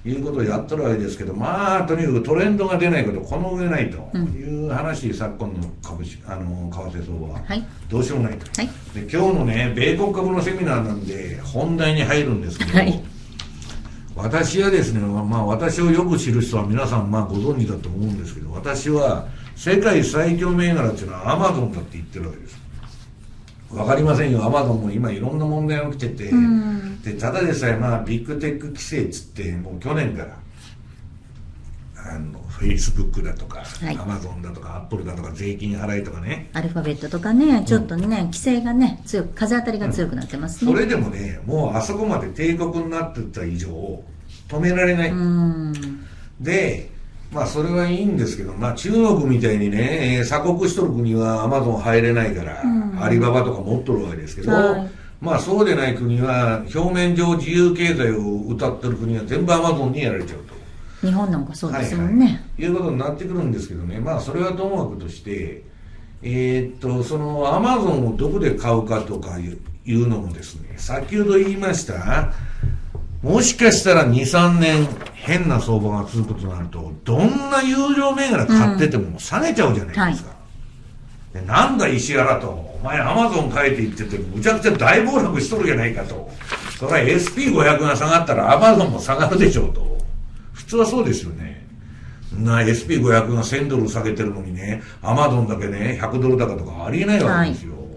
いうことをやってるわけですけど、まあとにかくトレンドが出ないことこの上ないという話、うん、昨今の株式あの為替相場はどうしようもないと、はい、で今日のね米国株のセミナーなんで本題に入るんですけど、はい、私はですね、まあ、私をよく知る人は皆さんまあご存知だと思うんですけど、私は世界最強銘柄っていうのはアマゾンだって言ってるわけです。わかりませんよ、アマゾンも今いろんな問題が起きてて、でただでさえまあビッグテック規制っつってもう去年からあのフェイスブックだとか、はい、アマゾンだとかアップルだとか税金払いとかね、 アルファベットとかね、ちょっとね、うん、規制がね強く風当たりが強くなってますね、 うん、それでもねもうあそこまで帝国になってた以上止められない。うんでまあそれはいいんですけど、まあ中国みたいにね鎖国しとる国はアマゾン入れないから、うん、アリババとか持っとるわけですけど、はい、まあそうでない国は表面上自由経済を謳ってる国は全部アマゾンにやられちゃうと。 日本なんかそうですもんね、はいはい、 いうことになってくるんですけどね、まあそれはともかくとしてえー、っとそのアマゾンをどこで買うかとかいうのもですね、先ほど言いましたもしかしたらにさんねん変な相場が続くとなるとどんな有料銘柄買ってても下げちゃうじゃないですか、うんはい、でなんだ石原とお前アマゾン買えて言っててむちゃくちゃ大暴落しとるじゃないかと、それは エスピーごひゃく が下がったらアマゾンも下がるでしょうと。普通はそうですよね。な エスピーごひゃく がせんドル下げてるのにねアマゾンだけねひゃくドル高とかありえないわけですよ、はい、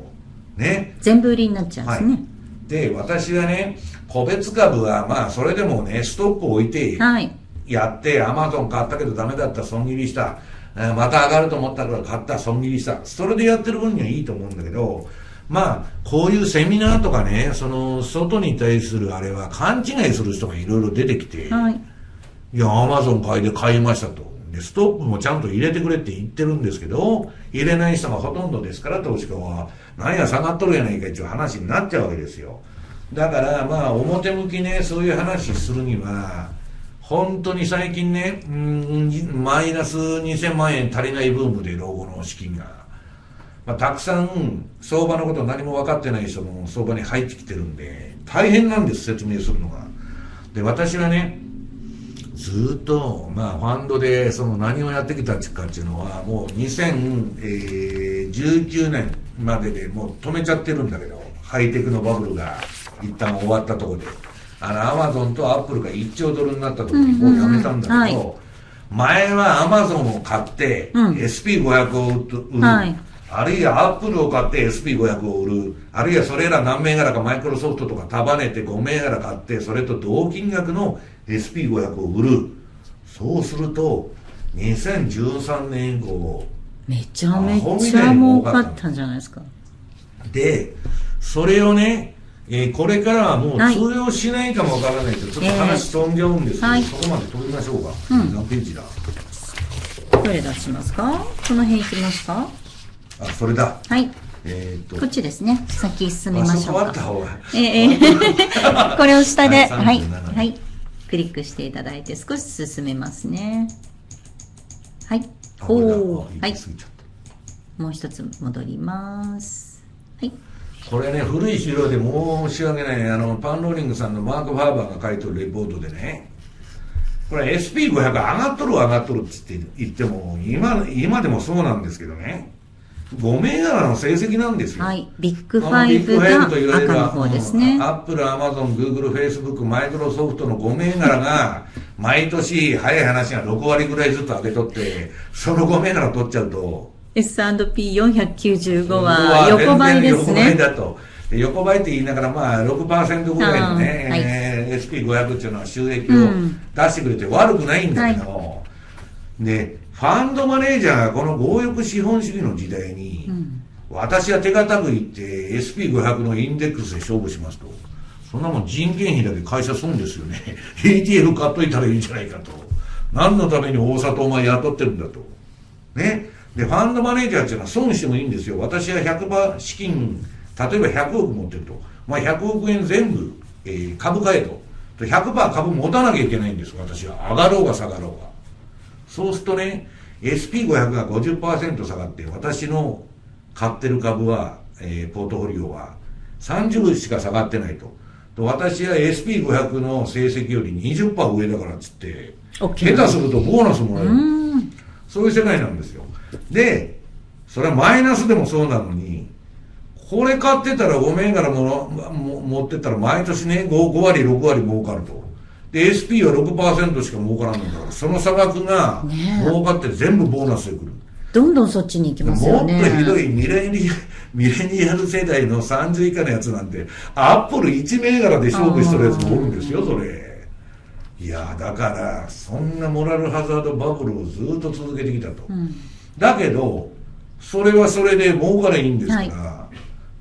ね全部売りになっちゃうんですね、はい、で私はね個別株はまあそれでもねストップを置いてやって、はい、アマゾン買ったけどダメだった損切りした、また上がると思ったから買った損切りした、それでやってる分にはいいと思うんだけど、まあこういうセミナーとかねその外に対するあれは勘違いする人がいろいろ出てきて、はい、いやアマゾン買いで買いましたと、でストップもちゃんと入れてくれって言ってるんですけど入れない人がほとんどですから投資家は何や下がっとるやないかっていう話になっちゃうわけですよ。だからまあ表向きねそういう話するには本当に最近ねうんマイナスにせんまんえん足りないブームで老後の資金が、まあ、たくさん相場のこと何も分かってない人も相場に入ってきてるんで大変なんです説明するのが。で私はねずっとまあファンドでその何をやってきたかっていうのはもうにせんじゅうきゅうねんまででもう止めちゃってるんだけど、ハイテクのバブルが一旦終わったところであのアマゾンとアップルがいっちょうドルになった時にもうやめたんだけど、うんうんうんはい、前はアマゾンを買って、うん、エスピーごひゃく を売る、はい、あるいはアップルを買って エスピーごひゃく を売る、あるいはそれら何銘柄かマイクロソフトとか束ねてご銘柄買ってそれと同金額の エスピーごひゃく を売る。そうするとにせんじゅうさんねん以降めちゃめちゃ儲かったんじゃないですか。 でそれをね、えー、これからはもう通用しないかもわからないけど、はい、ちょっと話飛んじゃうんですけど、えーはい、そこまで飛びましょうか、うん、何ページだどれ出しますか、この辺いきますか。 あそれだはいえー、とこっちですね、先進めましょうか。 あそこあった方がえー、これを下ではい、はい、クリックしていただいて少し進めますね。はいおおはい、もう一つ戻ります。はいこれね古い資料で申し訳ない、あのパンローリングさんのマーク・ファーバーが書いてるレポートでね、これ エスピーごひゃく 上がっとる上がっとるって言っても 今, 今でもそうなんですけどね、ご銘柄の成績なんですよ。 はい、ビッグファイブが赤の方ですね。 アップル、アマゾン、グーグル、フェイスブック、マイクロソフトのご銘柄が毎年早い話がろくわりぐらいずつ上げとって、そのご銘柄取っちゃうとエスアンドピーよんひゃくきゅうじゅうご は横ばいですね。 横ばいだと。横ばいって言いながらまあ ろくパーセント ぐらいのね、はいえー、エスピーごひゃく っていうのは収益を出してくれて悪くないんだけど、うんはい、でファンドマネージャーがこの強欲資本主義の時代に、うん、私は手堅く言って エスピーごひゃく のインデックスで勝負しますと、そんなもん人件費だけ会社損ですよねエーティーエフ 買っといたらいいんじゃないかと、何のために大里お前雇ってるんだとね。でファンドマネージャーっていうのは損してもいいんですよ。私はひゃくばい資金例えばひゃくおく持ってると、まあ、ひゃくおくえん全部、えー、株買えと ひゃくパーセント 株持たなきゃいけないんです私は、上がろうが下がろうが。そうするとね エスピーごひゃく が ごじゅっパーセント 下がって私の買ってる株は、えー、ポートフォリオはさんじゅうしか下がってないと。 私は エスピーごひゃく の成績より にじゅっパーセント 上だからっつって、下手するとボーナスもらえる。そういう世界なんですよ。で、それはマイナスでもそうなのに、これ買ってたらご銘柄もも持ってったら毎年ね 5, ご割ろく割儲かると。で エスピー は ろくパーセント しか儲からないんだから、その差額が儲かって全部ボーナスでくる。 どんどんそっちに行きますよね。 もっとひどいミレニミレニアル世代のさんじゅう以下のやつなんてアップルいち銘柄で勝負してるやつもおるんですよ、それ。いやだからそんなモラルハザードバブルをずっと続けてきたと、うん、だけどそれはそれで儲かれいいんですから、はい、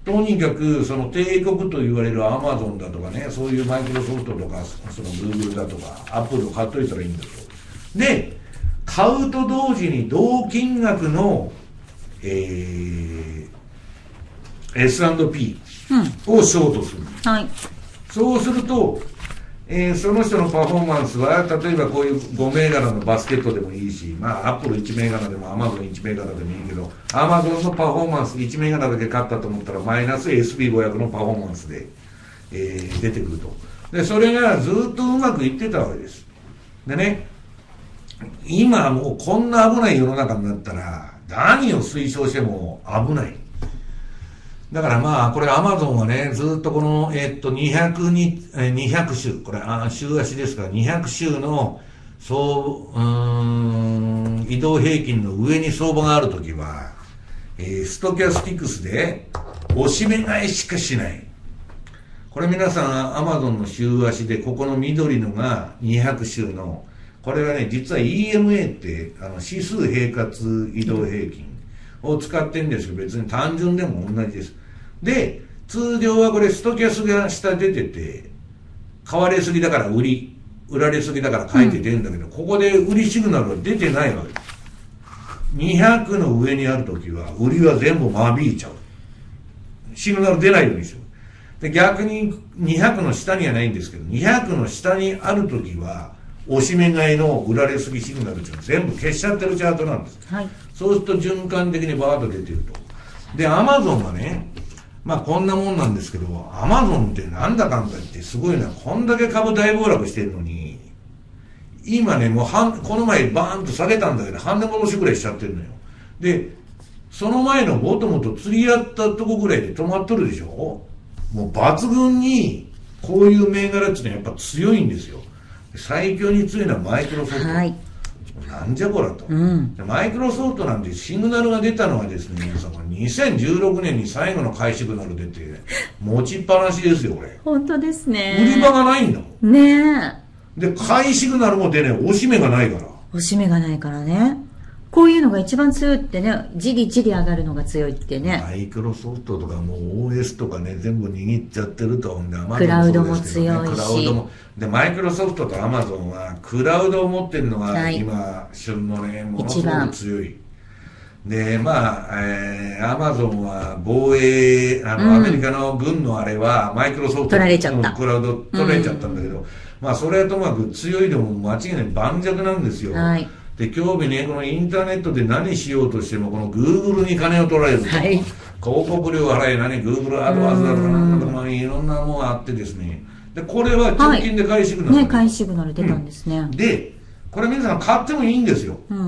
とにかくその帝国と言われるアマゾンだとかね、そういうマイクロソフトとかそのグーグルだとかアップルを買っといたらいいんだと。で買うと同時に同金額の、えー、エスアンドピー をショートする、うん、はい、そうすると、えー、その人のパフォーマンスは例えばこういうご銘柄のバスケットでもいいし、まあアップルいち銘柄でもアマゾンいち銘柄でもいいけど、アマゾンのパフォーマンスいち銘柄だけ買ったと思ったらマイナス エスピーごひゃく のパフォーマンスで、えー、出てくると。でそれがずっとうまくいってたわけです。でね、今もうこんな危ない世の中になったら何を推奨しても危ない。だからまあこれアマゾンはねずっとこのえっとにひゃくににひゃく週、これあ週足ですからにひゃく週のそううーん移動平均の上に相場があるときは、えー、ストキャスティクスで押し目買いしかしない。これ皆さんアマゾンの週足でここの緑のがにひゃく週のこれはね、実は イーエムエー ってあの指数平滑移動平均を使ってるんですけど、別に単純でも同じです。で、通常はこれストキャスが下出てて、買われすぎだから売り、売られすぎだから買いって出るんだけど、うん、ここで売りシグナルは出てないわけです。にひゃくの上にあるときは、売りは全部間引いちゃう。シグナル出ないようにしよう。で、逆ににひゃくの下にはないんですけど、にひゃくの下にあるときは、押し目買いの売られすぎシグナルっていうのは全部消しちゃってるチャートなんです、はい、そうすると循環的にバーッと出てると。でアマゾンはね、まあこんなもんなんですけど、アマゾンってなんだかんだ言ってすごいな、こんだけ株大暴落してるのに今ねもう半この前バーンと下げたんだけど半値戻しぐらいしちゃってるのよ。でその前のボトムと釣り合ったとこぐらいで止まっとるでしょ。もう抜群にこういう銘柄っていうのはやっぱ強いんですよ。最強に強いのはマイクロソフト、はい、なんじゃこらと、うん、マイクロソフトなんてシグナルが出たのはですね、皆さんにせんじゅうろくねんに最後の買いシグナル出て持ちっぱなしですよこれ。 本当ですね。 売り場がないんだもんねえ。で買いシグナルも出ねえ、押し目がないから。 押し目がないからね。こういうのが一番強いってね、じりじり上がるのが強いってね。 マイクロソフトとかもう オーエス とかね全部握っちゃってると。 クラウドも強いし、 クラウドもでマイクロソフトとアマゾンはクラウドを持ってるのが今旬のねものすごく強い。でまあ、えー、アマゾンは防衛あの、うん、アメリカの軍のあれはマイクロソフト取られちゃった、 クラウド取られちゃったんだけど、うん、まあそれはともかく強いでも間違いない盤石なんですよ。はい。で今日ねこのインターネットで何しようとしてもこのグーグルに金を取られると、はい、広告料払え何グーグルアドワーズだとかなんだとかいろんなものがあってですね、でこれは直近で買いシグナル、 はい、ね買いシグナル出たんですね、うん、 でこれ皆さん買ってもいいんですよ、うん、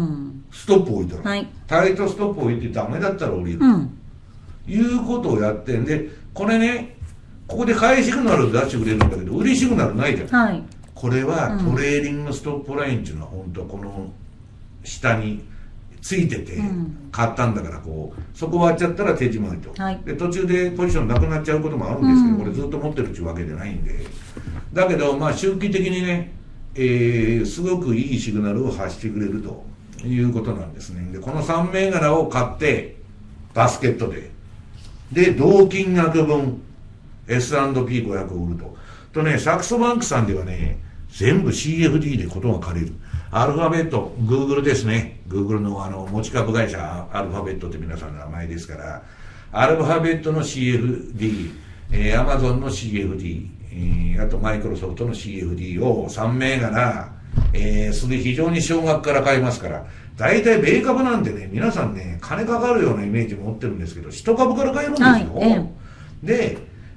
ストップ置いたら、はい、タイトストップ置いてダメだったら降りる、うん、いうことをやってんで、これねここで買いシグナル出してくれるんだけど売りシグナルないじゃん、はい、これはトレーリングストップラインっていうのは本当はこの下についてて買ったんだからこうそこ割っちゃったら手締まりと、はい、で途中でポジションなくなっちゃうこともあるんですけど、うん、これずっと持ってるっていうわけじゃないんで、だけどまあ周期的にね、えー、すごくいいシグナルを発してくれるということなんですね。でこのさん銘柄を買ってバスケットでで同金額分 エスアンドピーごひゃく を売るととね、サクソバンクさんではね全部 シーエフディー でことが借りる。アルファベット、グーグルですね。グーグルのあの持ち株会社、アルファベットって皆さんの名前ですから、アルファベットの シーエフディー、えー、アマゾンの シーエフディー、えー、あとマイクロソフトの シーエフディー をさん銘柄、えー、それ非常に少額から買いますから、大体米株なんてね、皆さんね、金かかるようなイメージ持ってるんですけど、一株から買えるんですよ。はい、で、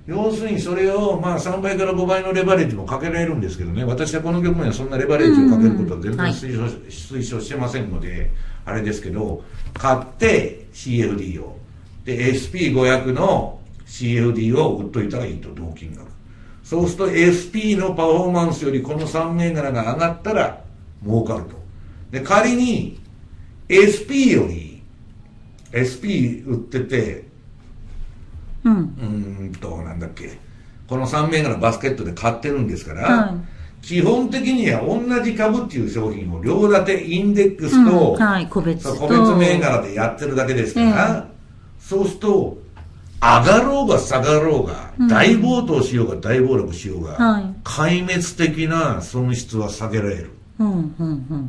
要するにそれをまあさんばいからごばいのレバレッジもかけられるんですけどね、私はこの局面はそんなレバレッジをかけることは全然推奨、はい、推奨してませんのであれですけど、買って シーエフディー をで エスピーごひゃく の シーエフディー を売っといたらいいと、同金額。そうすると エスピー のパフォーマンスよりこのさん銘柄が上がったら儲かると。で仮に エスピー より エスピー 売ってて、うん、うーんとなんだっけ、このさん銘柄バスケットで買ってるんですから、はい、基本的には同じ株っていう商品を両立てインデックスと、うんはい、個別と個別銘柄でやってるだけですから、えー、そうすると上がろうが下がろうが、うん、大暴騰しようが大暴落しようが、はい、壊滅的な損失は下げられる。うんうんうん、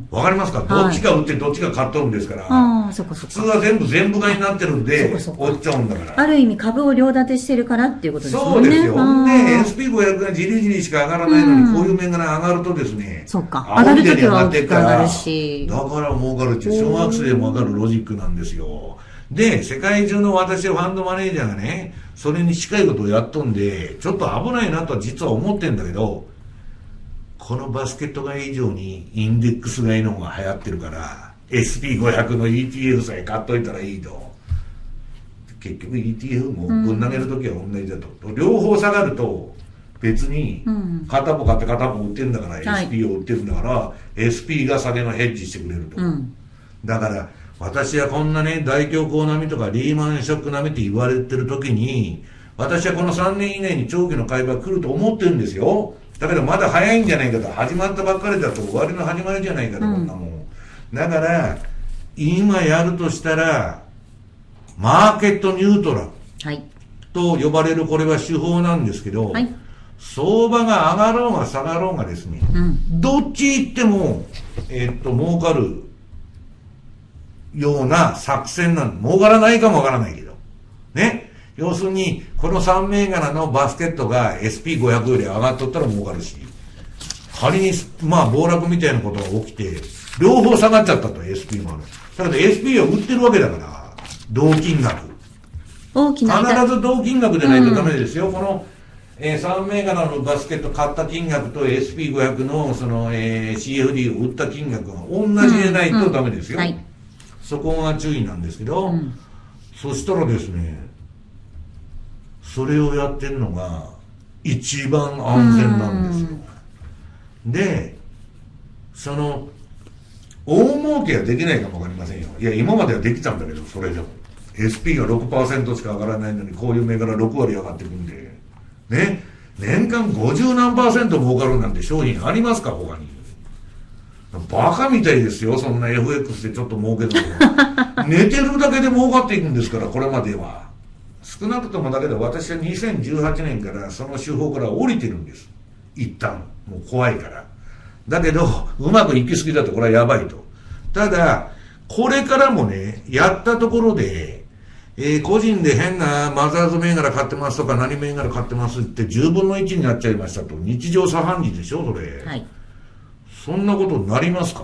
わかりますか、はい、どっちか売ってどっちか買っとるんですから、あそこそこ普通は全部全部買いになってるんで落ちちゃうんだから、 ある意味株を両立てしてるからっていうことですね。 そうですよ。で エスピーごひゃく がじりじりしか上がらないのに、うん、こういう銘柄上がるとですね、 そうか、上がるときは大きく上がるし、 だから儲かるっていう小学生でも分かるロジックなんですよ。で世界中の私はファンドマネージャーがねそれに近いことをやっとんでちょっと危ないなとは実は思ってんだけど、このバスケット買い以上にインデックス買いの方が流行ってるから エスピーごひゃく の イーティーエフ さえ買っといたらいいと。結局 イーティーエフ もぶん投げるときは同じだと、うん、両方下がると別に片方買って片方売ってるんだから、うん、エスピー を売ってるんだから、はい、エスピー が下げのヘッジしてくれると、うん、だから私はこんなね大恐慌並みとかリーマンショック並みって言われてるときに、私はこのさんねん以内に長期の買い場が来ると思ってるんですよ。だけどまだ早いんじゃないかと、始まったばっかりだと終わりの始まりじゃないかと、うん、こんなもん。だから今やるとしたらマーケットニュートラルと呼ばれるこれは手法なんですけど、はい、相場が上がろうが下がろうがですね、うん、どっち行ってもえー、っと儲かるような作戦なんで、儲からないかもわからないけどね。要するにこのさん銘柄のバスケットが エスピーごひゃく より上がっとったら儲かるし、仮にまあ暴落みたいなことが起きて両方下がっちゃったと エスピー もある。だけど エスピー は売ってるわけだから同金額、 大きな必ず同金額でないとダメですよ、うん、この、えー、さん銘柄のバスケット買った金額と エスピーごひゃく の, その、えー、シーエフディー を売った金額が同じでないとダメですよ、うんうんはい、そこが注意なんですけど、うん、そしたらですねそれをやってるのが一番安全なんですよ。でその大儲けはできないかもわかりませんよ。いや今まではできたんだけど、それでも エスピー が ろくパーセント しか上がらないのにこういう銘柄ろく割上がってくんでね、年間ごじゅうなんパーセント儲かるなんて商品ありますか他に。バカみたいですよ、そんな エフエックス でちょっと儲けたの寝てるだけで儲かっていくんですから。これまでは少なくともだけど私はにせんじゅうはちねんからその手法から降りてるんです、一旦。もう怖いから。だけどうまくいき過ぎだとこれはやばいと。ただこれからもねやったところで、えー、個人で変なマザーズ銘柄買ってますとか何銘柄買ってますってじゅうぶんのいちになっちゃいましたと、日常茶飯事でしょそれ、はい、そんなことになりますか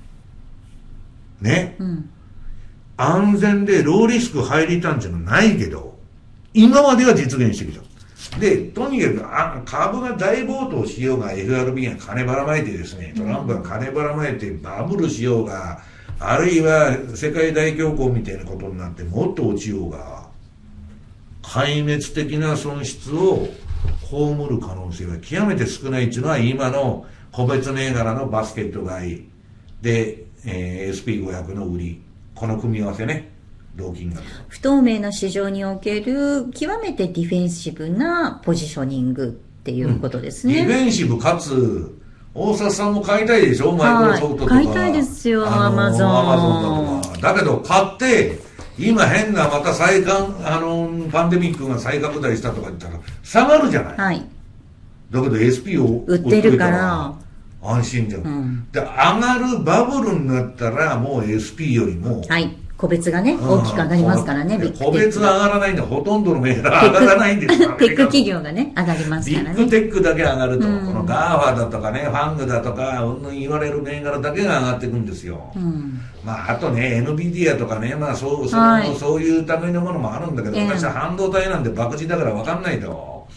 ね、うん、安全でローリスク入りたんじゃないけど今までは実現してきた。でとにかくあ株が大暴騰しようが エフアールビー が金ばらまいてですね、トランプが金ばらまいてバブルしようが、あるいは世界大恐慌みたいなことになってもっと落ちようが、壊滅的な損失を被る可能性が極めて少ないっていうのは今の個別銘柄のバスケット買いで、えー、エスピーごひゃく の売り、この組み合わせね、同金額。 不透明な市場における極めてディフェンシブなポジショニングっていうことですね、 うん、ディフェンシブかつ大札さんも買いたいでしょ、マイクロソフトとか。 買いたいですよ、アマゾン。 アマゾンだとか。だけど買って今変なまた再拡あのパンデミックが再拡大したとか言ったら下がるじゃない、はい、だけど エスピー を売ってるから安心じゃん、うん、で上がるバブルになったらもう エスピー よりも、 はい、個別がね、大きく上がりますからね、 ビッグテック。個別が上がらないんで、ほとんどの銘柄上がらないんですよ。 テック企業がね、上がりますからね。 ビッグテックだけ上がると、うん、このガーファだとかね、ファングだとか、うんぬん言われる銘柄だけが上がっていくんですよ。うん、まあ、あとね、エヌビディアとかね、まあそう、そう、はい、そういうためのものもあるんだけど、えー、私は半導体なんで博打だから分かんないと。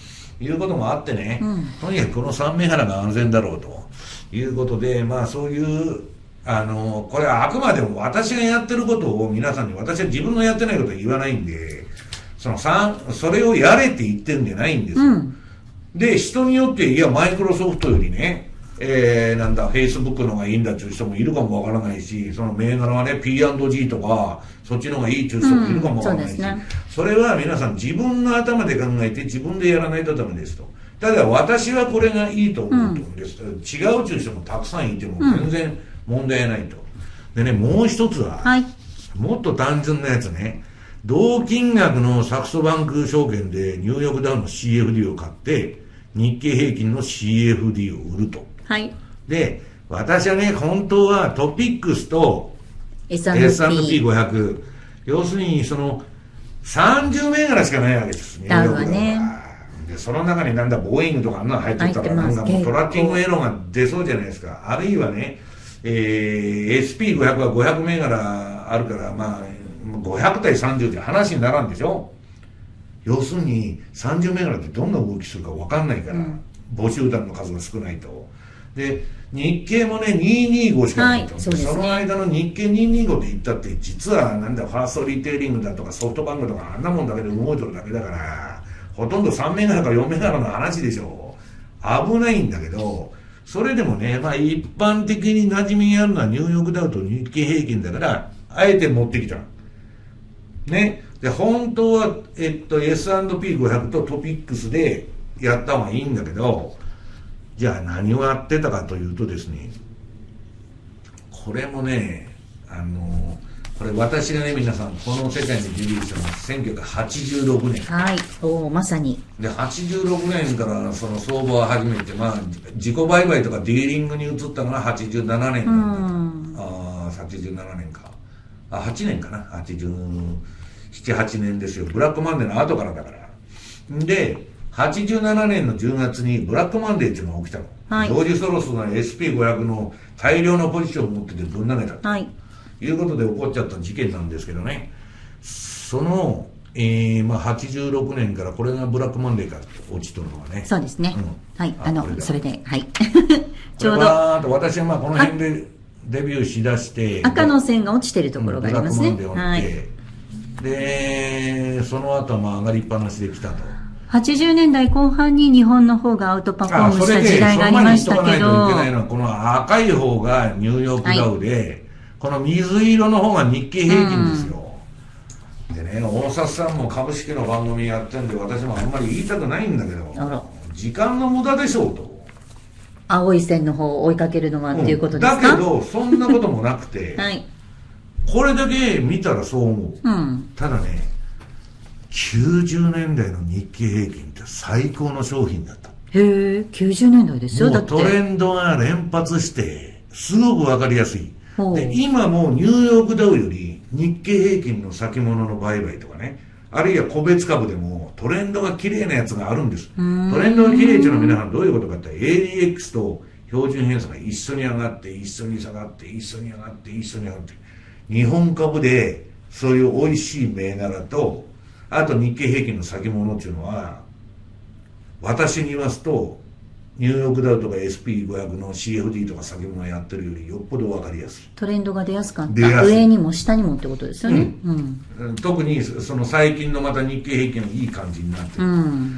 いうこともあってね、 うん、 とにかくこのさん銘柄が安全だろうということで、まあそういうあのこれはあくまでも私がやってることを皆さんに、私は自分のやってないことは言わないんで、そのさんそれをやれって言ってるんじゃないんですよ、うん、で人によっていやマイクロソフトよりね、えー、なんだフェイスブックの方がいいんだっていう人もいるかもわからないし、その銘柄はね ピーアンドジー とかそっちの方がいいっていう人もいるかもわからないし、うん そ, ね、それは皆さん自分の頭で考えて自分でやらないとダメですと。ただ私はこれがいいと思うと思うんです、うん、違うっていう人もたくさんいても全然問題ないと。でね、もう一つは、はい、もっと単純なやつね、同金額のサクソバンク証券でニューヨークダウンの シーエフディー を買って日経平均の シーエフディー を売ると、はい、で私はね本当はトピックスと エスアンドピーごひゃく 要するにそのさんじゅう銘柄しかないわけですニューヨークダウンはね。でその中になんだボーイングとかあんなの入ってったらなんかもうトラッキングエローが出そうじゃないですか。あるいはね、えー、エスピーごひゃく はごひゃく銘柄あるからまあごひゃく対さんじゅうで話にならんでしょ。要するにさんじゅう銘柄ってどんな動きするか分かんないから、うん、募集団の数が少ないと。で日経もねにひゃくにじゅうごしかないと、はい そ, ね、その間の日経にひゃくにじゅうごって言ったって実はなんだファーストリテイリングだとかソフトバンクとかあんなもんだけで動いてるだけだからほとんどさん銘柄かよん銘柄の話でしょ。危ないんだけどそれでもね、まあ一般的に馴染みにあるのはニューヨークダウと日経平均だからあえて持ってきたね。で本当は、えっと、エスアンドピーごひゃく とトピックスでやった方がいいんだけど、じゃあ何をやってたかというとですね、これもね、あのこれ私がね皆さんこの世界にデビューしたのはせんきゅうひゃくはちじゅうろくねん、 はい、おまさにではちじゅうろくねんからその相場を始めて、まあ自己売買とかディーリングに移ったのがはちじゅうななねんなんだと。ああはちじゅうななねんか、あはちねんかな、はちじゅうなな、はちねんですよ。ブラックマンデーの後からだから。ではちじゅうななねんのじゅうがつにブラックマンデーっていうのが起きたの、はい、ジョージ・ソロスが エスピーごひゃく の大量のポジションを持っててぶん投げたと、はい、いうことで起こっちゃった事件なんですけどね。その、えーまあ、はちじゅうろくねんからこれがブラックマンデーから落ちとるのがね。 そうですね、うん、はいあのそれではいちょうど私はまあこの辺でデビューしだして赤の線が落ちてるところがありますね、うん、ブラックマンデーを追って、はい、でその後はまあ上がりっぱなしできたと。 はちじゅうねんだいこう半に日本の方がアウトパフォームした時代がありましたけど、 それでその前に言っとかないといけないのはこの赤い方がニューヨークダウで、はい、この水色の方が日経平均ですよ、うん、でね大札さんも株式の番組やってるんで私もあんまり言いたくないんだけど時間の無駄でしょうと。 青い線の方を追いかけるのはっていうことですか、 うん、だけどそんなこともなくて、はい、これだけ見たらそう思う、うん、ただねきゅうじゅうねんだいの日経平均って最高の商品だった。 へえ、きゅうじゅうねんだいですよ。 もうトレンドが連発してすごくわかりやすい。で今もうニューヨークダウより日経平均の先物の売買とかね、あるいは個別株でもトレンドが綺麗なやつがあるんです。トレンドが綺麗っていうのは皆さんどういうことかって エーディーエックス と標準偏差が一緒に上がって一緒に下がって一緒に上がって一緒に上がって日本株でそういう美味しい銘柄とあと日経平均の先物っていうのは私に言いますとニューヨークダウとか エスピーごひゃく の シーエフディー とか先物やってるよりよっぽど分かりやすい。 トレンドが出やすかった。上にも下にもってことですよね、 うんうん、特にその最近のまた日経平均はいい感じになってる、うん、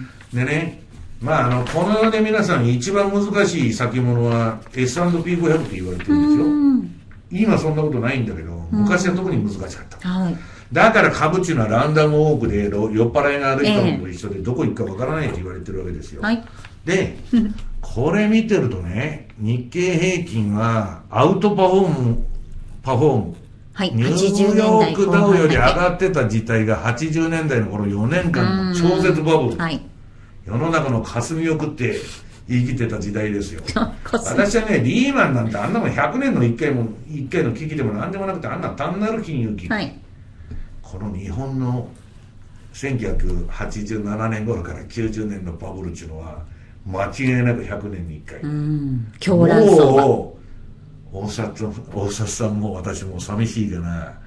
でねまああのこの世で皆さん一番難しい先物は エスアンドピーごひゃく って言われてるんですよ、うん、今そんなことないんだけど昔は特に難しかった、うんはい、だから株っていうのはランダムウォークで酔っ払いが歩いたのと一緒でどこ行くかわからないって言われてるわけですよ、はい、でこれ見てるとね日経平均はアウトパフォームパフォーム、はい、ニューヨークダウより上がってた時代がはちじゅうねんだいのこのよねんかんの超絶バブル、はい、世の中の霞を食って生きてた時代ですよ私はねリーマンなんてあんなもんひゃくねんのいっかいもいっかいの危機でもなんでもなくてあんな単なる金融危機、はい、この日本のせんきゅうひゃくはちじゅうななねん頃からきゅうじゅうねんのバブルっていうのは間違いなくひゃくねんにいっかい、うん、 狂乱相場。 もう大札大札さんも私も寂しいかな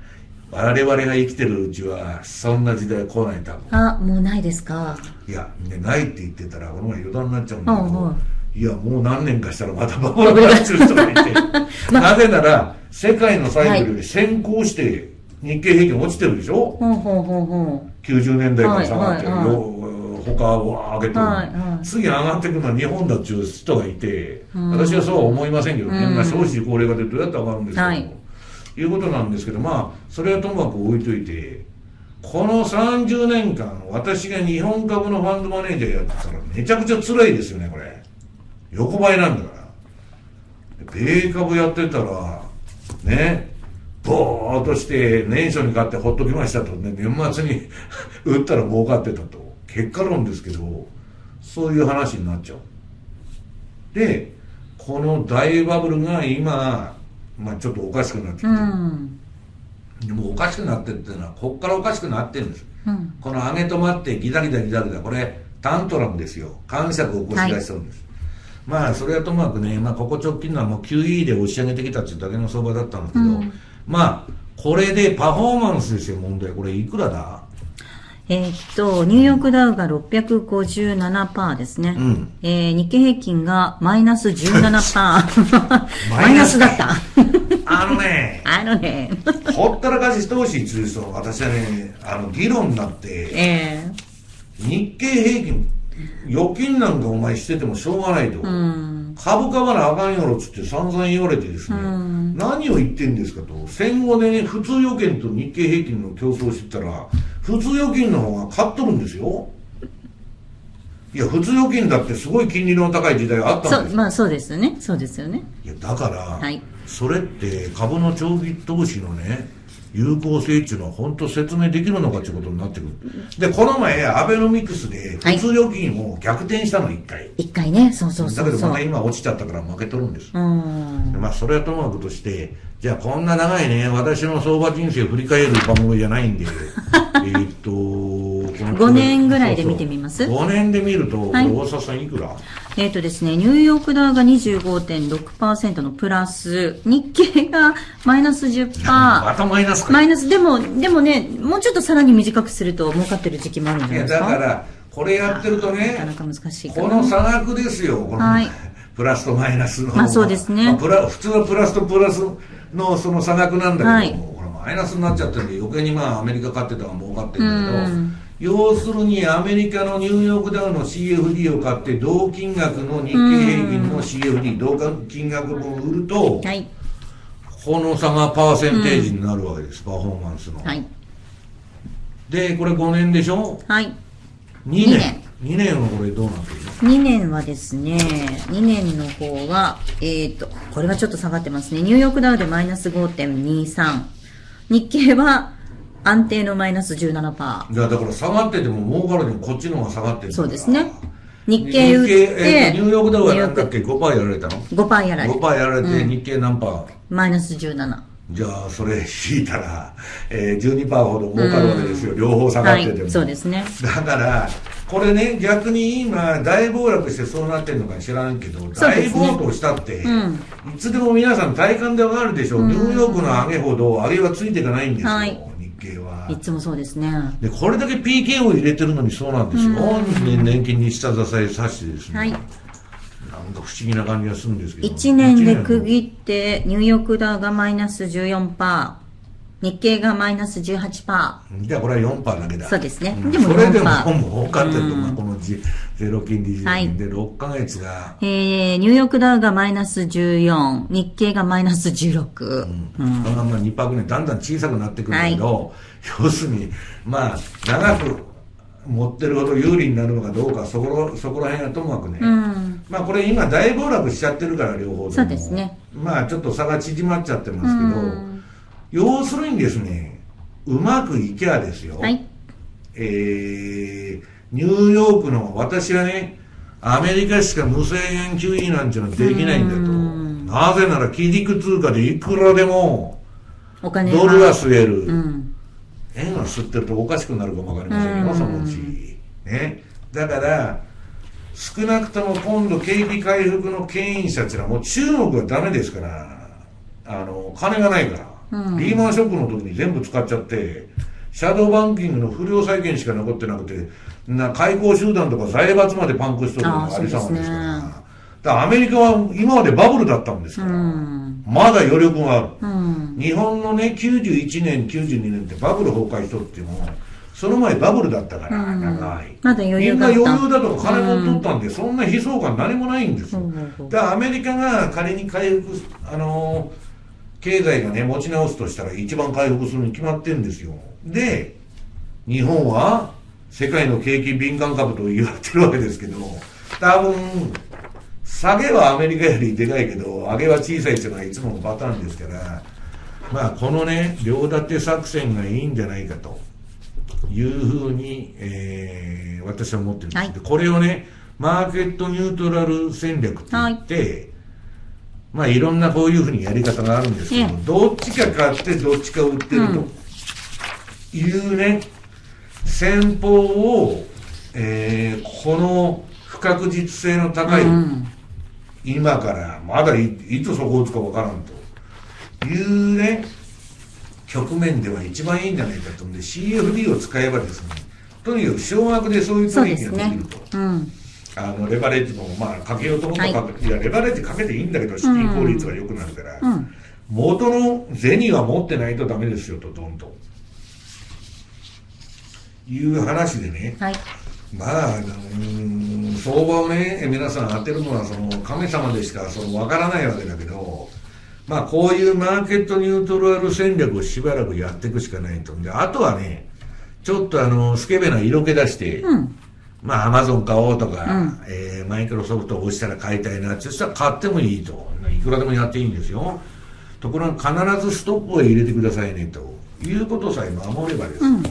我々が生きてるうちはそんな時代来ない多分。 あ、もうないですか。 いや、ね、ないって言ってたらこの前余談になっちゃうんだけど、 うんうん、 いやもう何年かしたらまたバブルがする人がいて、まあ、なぜなら世界のサイクルより先行して日経平均落ちてるでしょ、 はい、ほうほうほうほう、 きゅうじゅうねんだいから下がってる、 はいはいはい、 他は上げてる、はいはい、次上がってくるのは日本だっていう人がいて、私はそうは思いませんけどね、まあ、少子高齢化でどうやって上がるんですかと、はい、いうことなんですけど、まあそれはともかく置いといて、このさんじゅうねんかん私が日本株のファンドマネージャーやってたらめちゃくちゃ辛いですよね。これ横ばいなんだから。米株やってたらね、ボーっとして年初に買ってほっときましたとね、年末に売ったら儲かってたと、結果論ですけどそういう話になっちゃう。でこの大バブルが今、まあ、ちょっとおかしくなってきてる、うん、でもおかしくなってるっていうのはこっからおかしくなってるんです、うん、この上げ止まってギザギザギザギザ、これタントラムですよ。感触を起こし出してるんです、はい、まあそれはともかくね、まあ、ここ直近のはもう キューイー で押し上げてきたっていうだけの相場だったんですけど、うん、まあこれでパフォーマンスですよ。問題これいくらだ。 えー、っと、ニューヨークダウが ろっぴゃくごじゅうななパーセント ですね。うん、えー、日経平均がマイナス じゅうななパーセント。マイナスだった。 あのね、 あのね、 ほったらかし投資っていう人、私はね、あの、議論になって、えー、日経平均、預金なんかお前しててもしょうがないと。うん、株価はあかんやろっつって散々言われてですね、うん、何を言ってんですかと。戦後でね、普通預金と日経平均の競争してたら、普通預金の方が勝っとるんですよ。いや、普通預金だってすごい金利の高い時代があったんですよ。 まあそうですよね。そうですよね。 いや、だから、はい、それって株の長期投資のね、有効性っていうのは本当説明できるのかっていうことになってくる。で、この前、アベノミクスで普通預金を逆転したの、一回。 一回ね、そうそうそうそう。 だけどまた今落ちちゃったから負けとるんです。うん。まあ、それはともかくとして、じゃあこんな長いね、私の相場人生を振り返る番組じゃないんで、えっと、 ごねんぐらいで見てみます？ ご 年で見ると、はい、大沢さんいくら？ えっとですね、ニューヨークダウが にじゅうごてんろくパーセント のプラス、日経がマイナス じゅっパーセント。 またマイナスか。 マイナス、でも、でもね、もうちょっとさらに短くすると儲かってる時期もあるんじゃないですか。 いや、だから、これやってるとね、 なかなか難しいかな。 この差額ですよ、この、はい、プラスとマイナスの。 まあそうですね。まあ、 プラ普通はプラスとプラスのその差額なんだけど、はい、これマイナスになっちゃってるんで、余計にまあアメリカ買ってたのが儲かってるんだけど、要するにアメリカのニューヨークダウの シーエフディー を買って同金額の日経平均の シーエフディー 同金額分売ると、はい、この差がパーセンテージになるわけです、パフォーマンスの、はい、でこれごねんでしょ、はい、にねんにねんはこれどうなってるの？にねんはですね、にねんの方はえっとこれはちょっと下がってますね。ニューヨークダウでマイナス ごてんにさん、日経は安定のマイナス じゅうななパーセント。 いやだから下がってても儲かるにもこっちの方が下がってる。 そうですね。日経売って、 えー、ニューヨークダウは何だっけ ごパーセント やられたの？ ごパーセント やられてごパーセント やられて、うん、日経何パー？ マイナスじゅうなな。 じゃあそれ引いたら、えー、じゅうにパーセント ほど儲かるわけですよ、両方下がってても、 はい、そうですね。 だからこれね、逆に今大暴落してそうなってるのか知らんけど、大暴落したって、うん、いつでも皆さん体感でわかるでしょう、うん、ニューヨークの上げほど上げはついていかないんですよ、はい、日経は。 いつもそうですね。 でこれだけ ピーケー を入れてるのにそうなんですよ、うん、年金に下支えさせてですね、はい、なんか不思議な感じがするんですけど、 いちねんで区切ってニューヨークダウがマイナス じゅうよんパーセント、日経がマイナス じゅうはちパーセント。 じゃあこれは よんパーセント だけだ。 そうですね、 うん、でもそれでも儲かってるとか、うん、このゼロ金利で、はい、ろっかげつが、 えー、ニューヨークダウがマイナスじゅうよん、日経がマイナスじゅうろく、 うんうん、このままにパーセントね、だんだん小さくなってくるんだけど、はい、要するにまあ長く持ってるほど有利になるのかどうか、そこそこら辺はともかくね、うん、まあこれ今大暴落しちゃってるから両方とも、 そうですね、 まあちょっと差が縮まっちゃってますけど、うん、要するにですね、うまくいきゃですよ、はい、えー、ニューヨークの、私はね、アメリカしか無制限 キューイー なんていうのはできないんだと。なぜなら基軸通貨でいくらでもお金ドルが吸える、うん、円が吸ってるとおかしくなるかもわかりませんよ、そのうち、ね、だから少なくとも今度景気回復の牽引者っていうのはもう中国はダメですから、あの金がないからうん、 リーマンショックの時に全部使っちゃって、シャドーバンキングの不良債権しか残ってなくて、な開口集団とか財閥までパンクしとるのがありさまですから。だからアメリカは今までバブルだったんですから、うん、まだ余力がある、うん、日本のね、きゅうじゅういちねん、きゅうじゅうにねんってバブル崩壊しとっても、その前バブルだったから、長い。 まだ余裕だった。 みんな余裕だとか金持っとったんで、そんな悲壮感何もないんですよ。だからアメリカが仮に回復、あのー、経済がね、持ち直すとしたら一番回復するに決まってるんですよ。で、日本は世界の景気敏感株と言われてるわけですけど、多分、下げはアメリカよりでかいけど、上げは小さいっていうのがいつものパターンですから、まあ、このね、両立て作戦がいいんじゃないかと。いうふうに、えー、私は思ってるんですけど、はい、これをね、マーケットニュートラル戦略って言って、はい、まあいろんなこういうふうにやり方があるんですけど、どっちか買ってどっちか売ってるというね、うん、戦法を、えー、この不確実性の高い、うん、今からまだ い, いつそこを打つかわからんというね、局面では一番いいんじゃないかと思うんで シーエフディー を使えばですね、とにかく少額でそういうトレーニングができると、ね、うん、あのレバレッジもまあかけようと思ったらかけ、はい、いやレバレッジかけていいんだけど資金効率が良くなるから、うん、元の銭は持ってないとダメですよと、どんという話でね、はい、まあ、うん、相場をね皆さん当てるのはその神様でしかその分からないわけだけど、まあこういうマーケットニュートラル戦略をしばらくやっていくしかないと。で、あとはね、ちょっとあの、スケベな色気出して、うん、まあアマゾン買おうとか、うん、えー、マイクロソフトを押したら買いたいなって、そしたら買ってもいいと。いくらでもやっていいんですよ。ところが必ずストップを入れてくださいねということさえ守ればですね、うん、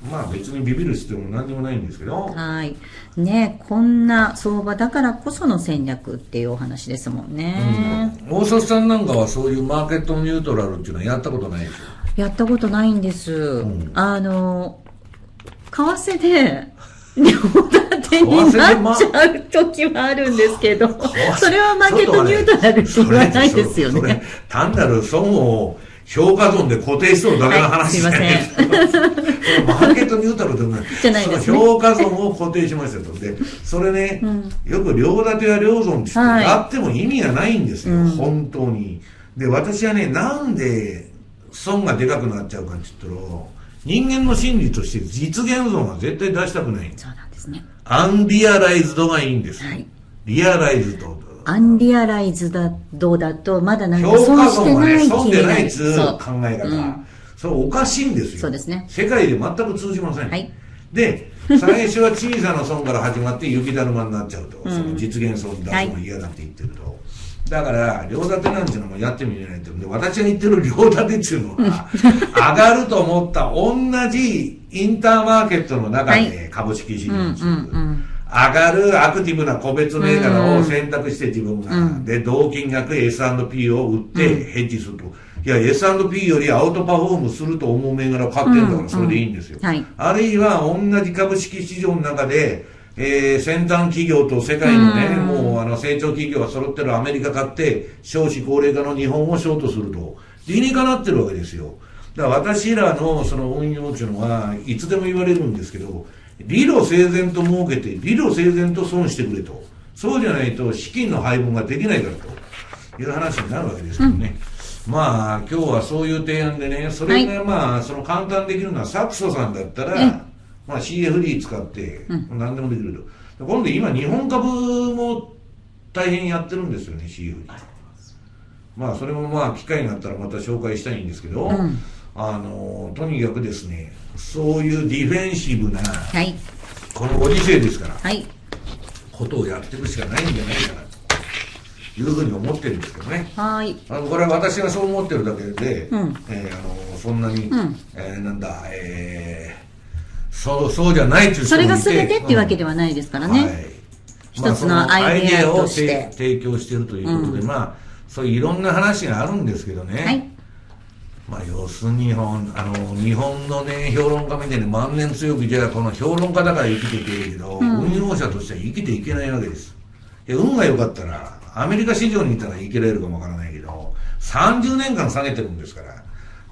まあ別にビビる必要も何にもないんですけど。 はい。ね、こんな相場だからこその戦略っていうお話ですもんね。 うん、大里さんなんかはそういうマーケットニュートラルっていうのはやったことないですよ。 やったことないんです。うん、あの、為替で両立てになっちゃう時はあるんですけど、それはマーケットニュートラルって言わないですよね。それ単なる損を評価損で固定しとるだけの話じゃないですか。はい、すいません。マーケットニュートラルでもじゃないですね。 評価損を固定しましたと。で、それね、うん、よく両立てや両損ってあっても意味がないんですよ、はい、本当に。で、私はね、なんで損がでかくなっちゃうかって言ったら、人間の心理として実現損は絶対出したくない。 そうなんですね。 アンリアライズドがいいんです。はい、リアライズド。 アンリアライズドだと、まだなんか損してない気が損でないっていう考え方。うん、それおかしいんですよ。 そうですね。 世界で全く通じません。はい、で、最初は小さな損から始まって雪だるまになっちゃうと。うん、その実現損出すの嫌だって言ってると。はい、だから、両立てなんていうのもやってみれないと。で、私が言ってる両立てっていうのは、上がると思った同じインターマーケットの中で株式市場にする。上がるアクティブな個別銘柄を選択して自分が、うん、で、同金額 エスアンドピー を売ってヘッジすると。いや、エスアンドピー よりアウトパフォームすると思う銘柄を買ってんだからそれでいいんですよ。うんうん、はい、あるいは同じ株式市場の中で、えー、先端企業と世界のね、うん、もうあの成長企業が揃ってるアメリカ買って、少子高齢化の日本をショートすると。理にかなってるわけですよ。だから私らのその運用っていうのはいつでも言われるんですけど、理路整然と儲けて、理路整然と損してくれと。そうじゃないと資金の配分ができないからという話になるわけですけどね。うん、まあ今日はそういう提案でね、それがまあその簡単できるのはサクソさんだったら、うん、まあ シーエフディー 使って何でもできると。うん、今度今日本株も大変やってるんですよね、シーエフディー。まあそれもまあ機会があったらまた紹介したいんですけど、うん、あのとにかくですね、そういうディフェンシブな、はい、このご時世ですから、はい、ことをやっていくしかないんじゃないかなというふうに思ってるんですけどね。はい、あのこれは私がそう思ってるだけで、うん、えー、あのそんなに、うん、えー、なんだ、えー、そうそうじゃないという人もいて、それが全てっていうわけではないですからね。うん、はい、一つのアイデアとして、まあ、 提供しているということで、うん、まあそういういろんな話があるんですけどね。はい、まあ要するに日本、あの、日本のね、評論家みたいに万年強くじゃあこの評論家だから生きていけるけど、うん、運用者としては生きていけないわけです。いや、運が良かったら、アメリカ市場にいたら生きられるかもわからないけど、さんじゅうねんかん下げてるんですから、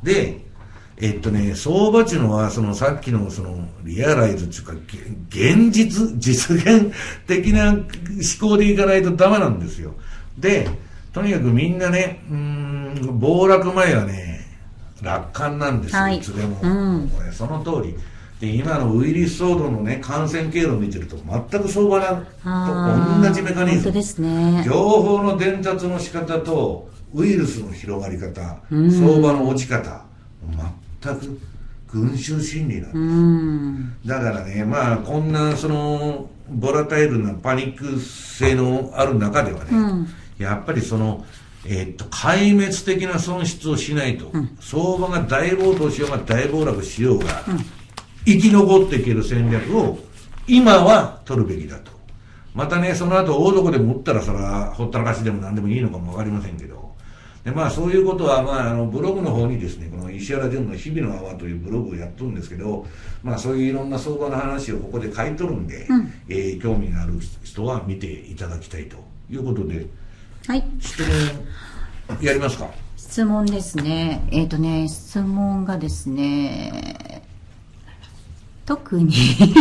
で、えっとね、相場っていうのは、そのさっきのそのリアライズっていうか、現実、実現的な思考でいかないとダメなんですよ。で、とにかくみんなね、うーん、暴落前はね、楽観なんですよ、はい、いつでも。うん、これその通り。で、今のウイルス騒動のね、感染経路を見てると、全く相場と同じメカニズム。 本当ですね。 情報の伝達の仕方と、ウイルスの広がり方、相場の落ち方、全く群衆心理なんです。だからね、まあ、こんな、その、ボラタイルなパニック性のある中ではね、うん、やっぱりその、えー、っと、壊滅的な損失をしないと、うん、相場が大暴騰しようが大暴落しようが、うん、生き残っていける戦略を今は取るべきだと。またね、その後大底でも打ったらそれはほったらかしでも何でもいいのかもわかりませんけど、で、まあそういうことは、まああのブログの方にですね、この石原淳の日々の泡というブログをやっとるんですけど、まあそういういろんな相場の話をここで書いとるんで、うん、えー、興味がある人は見ていただきたいということで、 はい。 質問やりますか？ 質問ですね。えっとね、質問がですね、特に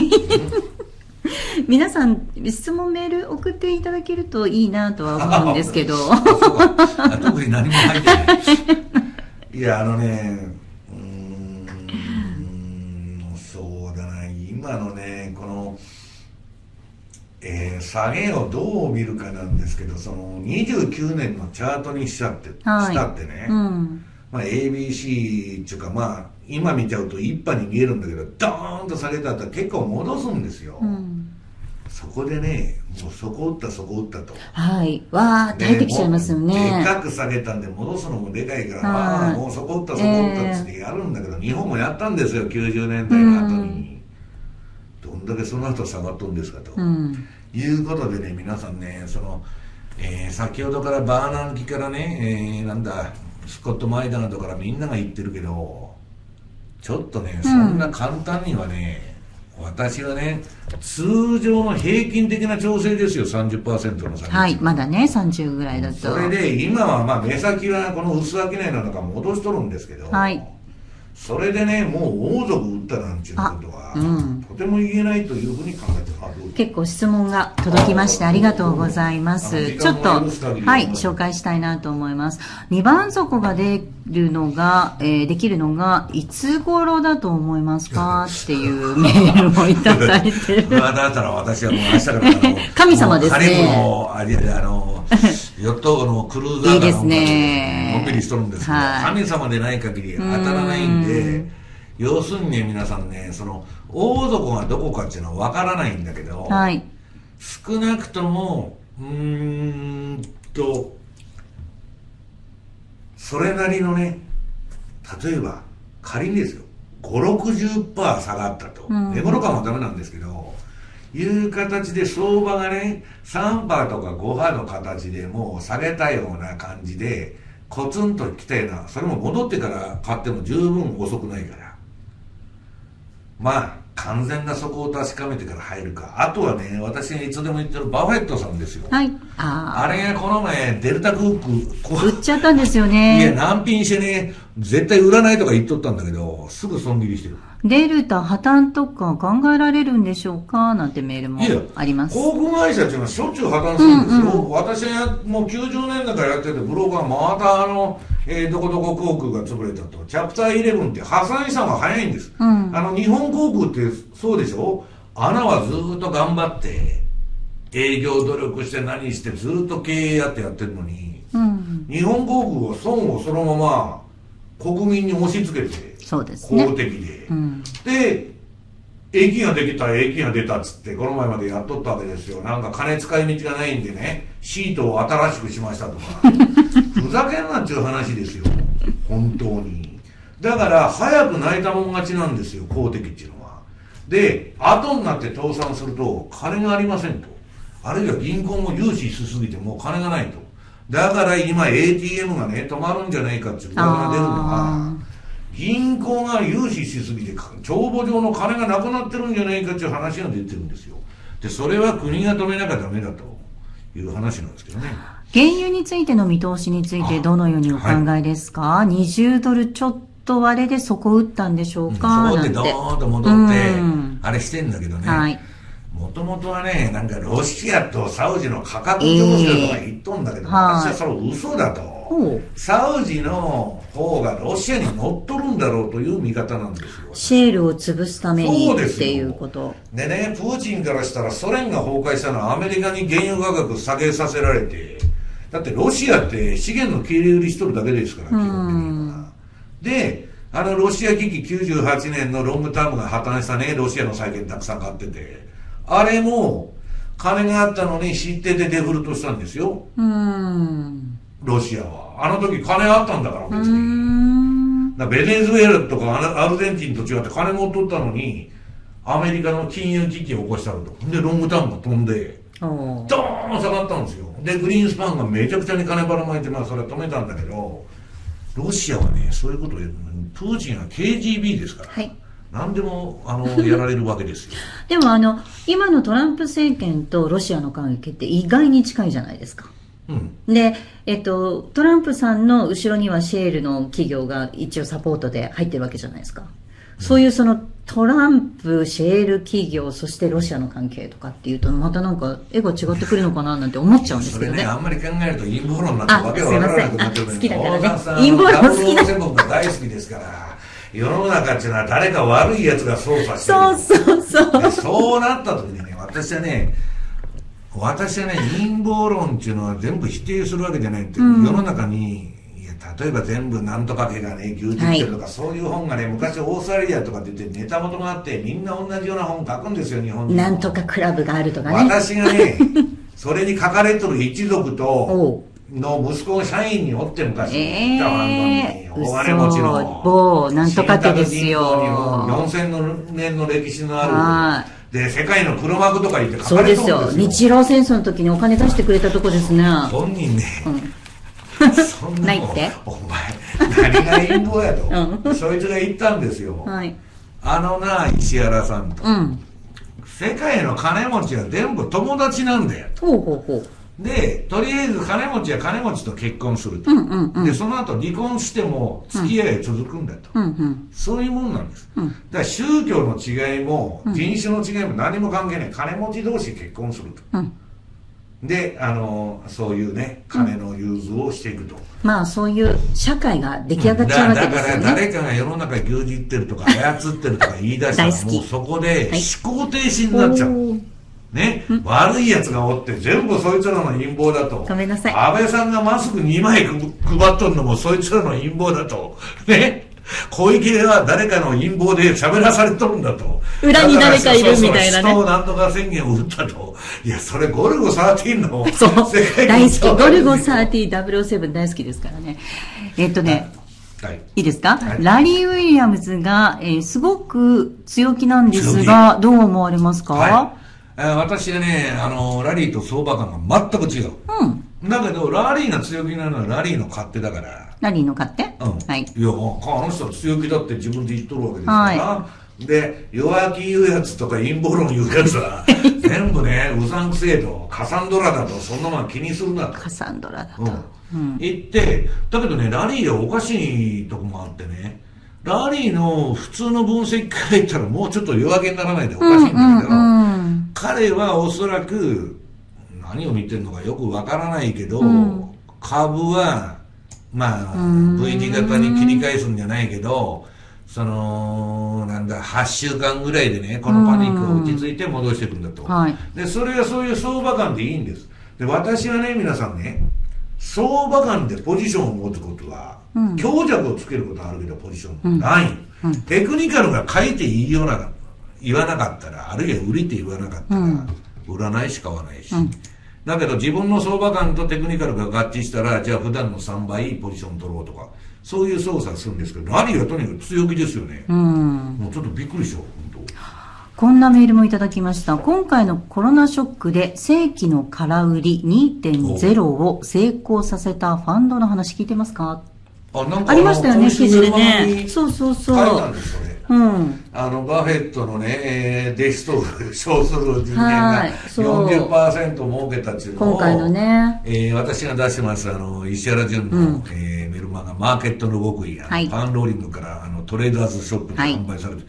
皆さん質問メール送っていただけるといいなとは思うんですけど特に何も入ってないいや、あのね、うーん、そうだな、今のね、この、えー、下げをどう見るかなんですけど、そのにじゅうきゅうねんのチャートにしたって、はい、したってね、うん、まあ エービーシー っていうか、まあ今見ちゃうと一波に見えるんだけど、ドーンと下げた後は結構戻すんですよ、うん、そこでね、もうそこ打ったそこ打ったと、 はい、わーって入ってきちゃいますよね。 でかく下げたんで戻すのもでかいから、ああもうそこ打ったそこ打ったってやるんだけど、えー、日本もやったんですよ、きゅうじゅうねんだいの後に、うん、どんだけその後下がっとんですかと、うん、いうことでね、皆さんね、その、えー、先ほどからバーナンキからね、えー、なんだスコット・マイダーなどからみんなが言ってるけど、ちょっとね、そんな簡単にはね、うん、私はね、通常の平均的な調整ですよ、さんじゅっパーセント の差。 はい、まだね、さんじゅうぐらいだと。 それで、今はまあ、目先はこの薄商いなのか戻しとるんですけど、はい、それでね、もう王族打ったなんていうことは、うん、とても言えないというふうに考えてます。 結構質問が届きましてありがとうございます。ちょっと、はい、紹介したいなと思います。にばん底が出るのが、えー、できるのが、いつ頃だと思いますかっていうメールをいただいてる。 だったら私はもう明日からあの、 神様ですね。カリブの、あれ、あの、ヨットのクルーザーがのんびりしとるんですけど、はい、神様でない限り当たらないんで、要するにね、皆さんね、その、大底がどこかっていうのは分からないんだけど、はい、少なくとも、うーんと、それなりのね、例えば、仮にですよ、ご、ろくじゅっパーセント 下がったと。値頃感はダメなんですけど、いう形で相場がね、さんパーセント とか ごパーセント の形でもう下げたような感じで、コツンと来たような、それも戻ってから買っても十分遅くないから。まあ、完全な底を確かめてから入るか。あとはね、私がいつでも言ってるバフェットさんですよ。はい。ああれがこの前、デルタ航空、 売っちゃったんですよね。 いや、難品してね、絶対売らないとか言っとったんだけど、すぐ損切りしてる。 デルタ破綻とか考えられるんでしょうかなんてメールもあります。 航空会社っていうのはしょっちゅう破綻するんですよ。うんうん、私がもうきゅうじゅうねんだいからやってて、ブロガーまたあの、えー、どこどこ航空が潰れたと。チャプターじゅういちって破産したのが早いんです。うん、あの、日本航空ってそうでしょ？穴はずーっと頑張って、営業努力して何してずーっと経営やってやってるのに、うん、日本航空は損をそのまま国民に押し付けて、 そうですね。 公的で。うん、で、駅ができた、駅が出たっつって、この前までやっとったわけですよ。なんか金使い道がないんでね、シートを新しくしましたとか。ふざけんなっていう話ですよ。本当に。だから、早く泣いたもん勝ちなんですよ、公的っていうのは。で、後になって倒産すると、金がありませんと。あるいは銀行も融資しすぎてもう金がないと。だから今 エーティーエム がね、止まるんじゃないかっていう噂が出るのが、銀行が融資しすぎて帳簿上の金がなくなってるんじゃないかっていう話が出てるんですよ。で、それは国が止めなきゃダメだという話なんですけどね。 原油についての見通しについてどのようにお考えですか？はい、にじゅうドルちょっとあれでそこ打ったんでしょうか、 うん、 なんて。 そこでドーンと戻って、あれしてんだけどね。はい。もともとはね、なんかロシアとサウジの価格上昇とか言っとんだけど、えー、私はそれ嘘だと。サウジの方がロシアに乗っ取るんだろうという見方なんですよ。 シェールを潰すためにっていうこと。 でね、プーチンからしたらソ連が崩壊したのはアメリカに原油価格下げさせられて、だってロシアって資源の切り売りしとるだけですから、基本的には。で、あのロシア危機きゅうじゅうはちねんのロングタームが破綻したね、ロシアの債券たくさん買ってて、あれも金があったのに知っててデフォルトしたんですよ。うん、ロシアは。あの時金あったんだから別に。だベネズエラとかアルゼンチンと違って金持っとったのに、アメリカの金融危機を起こしたのと。で、ロングタームが飛んで、ドーン下がったんですよ。で、グリーンスパンがめちゃくちゃに金ばらまいて、まあそれは止めたんだけど、ロシアはね、そういうことを言う。プーチンは ケージービー ですから。はい。何でも、あの、やられるわけですよ。 でもあの、今のトランプ政権とロシアの関係って意外に近いじゃないですか。うん、で、えっと、トランプさんの後ろにはシェールの企業が一応サポートで入ってるわけじゃないですか。うん、そういうそのトランプ、シェール企業、そしてロシアの関係とかっていうと、またなんか絵が違ってくるのかななんて思っちゃうんですけどね。 それね、あんまり考えると陰謀論になってわけわからなくなっちゃう。 好きだからね。 陰謀論好きな。ダブルオーセブンが大好きですから。世の中っていうのは誰か悪い奴が操作してる。 そうそうそう。 そうなった時にね、私はね、私はね、陰謀論っていうのは全部否定するわけじゃないって、うん、世の中に、いや、例えば全部なんとか家がね、牛耳ってるとか、はい、そういう本がね、昔オーストラリアとか出てネタ元があって、みんな同じような本書くんですよ、日本に。 なんとかクラブがあるとかね。 私がね、それに書かれてる一族と、の息子が社員におって昔、えー、大金持ちの某なんとか家ですよ。 よんせんねんの歴史のあるで世界の黒幕とか言って書かれてるんですよ。そうですよ。日露戦争の時にお金出してくれたとこですね。 本人ね、うん、そんなないってお前何が陰謀やと、うん、そいつが言ったんですよ、はい、あのな石原さんと、うん、世界の金持ちは全部友達なんだよ。 ほうほうほう。 で、とりあえず金持ちは金持ちと結婚すると、うんうんうん、でその後離婚しても付き合いは続くんだと、うんうん、そういうもんなんです、うん、だから宗教の違いも人種の違いも何も関係ない。金持ち同士結婚すると、うん、であのそういうね金の融通をしていくと、うん、 まあそういう社会が出来上がっちゃうわけですよね、 だ, だから誰かが世の中牛耳ってるとか操ってるとか言い出したらもうそこで思考停止になっちゃう、はいね、悪い奴がおって全部そいつらの陰謀だと。 ごめんなさい。 安倍さんがマスクにまい配っとるのもそいつらの陰謀だと。ね。小池は誰かの陰謀で喋らされとるんだと。 裏に誰かいるみたいなね。 人をなんとか宣言を打ったと。いや、それゴルゴじゅうさんのそう。大好き。ゴルゴじゅうさん、ダブルオーセブン大好きですからね。えっとね。はい、いいですか、はい、ラリー・ウィリアムズが、えー、すごく強気なんですが、どう思われますか？はいえー、私はね、あの、ラリーと相場感が全く違う。うん。だけど、ラリーが強気なのはラリーの勝手だから。 ラリーの勝手うん。 はい。いや、あの人は強気だって自分で言っとるわけですから。はい。で、弱気言うやつとか陰謀論言うやつは、全部ね、うさんくせえと、カサンドラだと、そんなもん気にするなと。 カサンドラだと。 うん。うん、言って、だけどね、ラリーはおかしいとこもあってね、ラリーの普通の分析から言ったらもうちょっと弱気にならないでおかしいんだけど、うんうんうん、彼はおそらく何を見てるのかよくわからないけど、うん、株はまあ ブイ 字型に切り返すんじゃないけど、そのなんだはっしゅうかんぐらいでねこのパニックが落ち着いて戻していくんだと、はい、でそれはそういう相場感でいいんです。で私はね皆さんね相場感でポジションを持つことは、うん、強弱をつけることはあるけどポジションない、うんうん、テクニカルが書いていいような言わなかったらあるいは売りって言わなかったら、うん、占いしか買わないし、うん、だけど自分の相場感とテクニカルが合致したらじゃあ普段のさんばいポジション取ろうとかそういう操作するんですけどラリーはとにかく強気ですよね、うん、もうちょっとびっくりしよう本当。 こんなメールもいただきました。今回のコロナショックで正規の空売り にてんゼロ を成功させたファンドの話聞いてますか？ あ、なんかありましたよね、記事でね。そうそうそう。 書いたんですよね。 な。 うん、 あの、バフェットのね、えー、弟子と称する人間が よんじゅっパーセント 儲けたっていうのを、 今回のね、 えー、私が出してます、あの、石原淳の、うん、えー、メルマガ、マーケットの極意、はい、パンローリングからあのトレーダーズショップで販売されて、はい、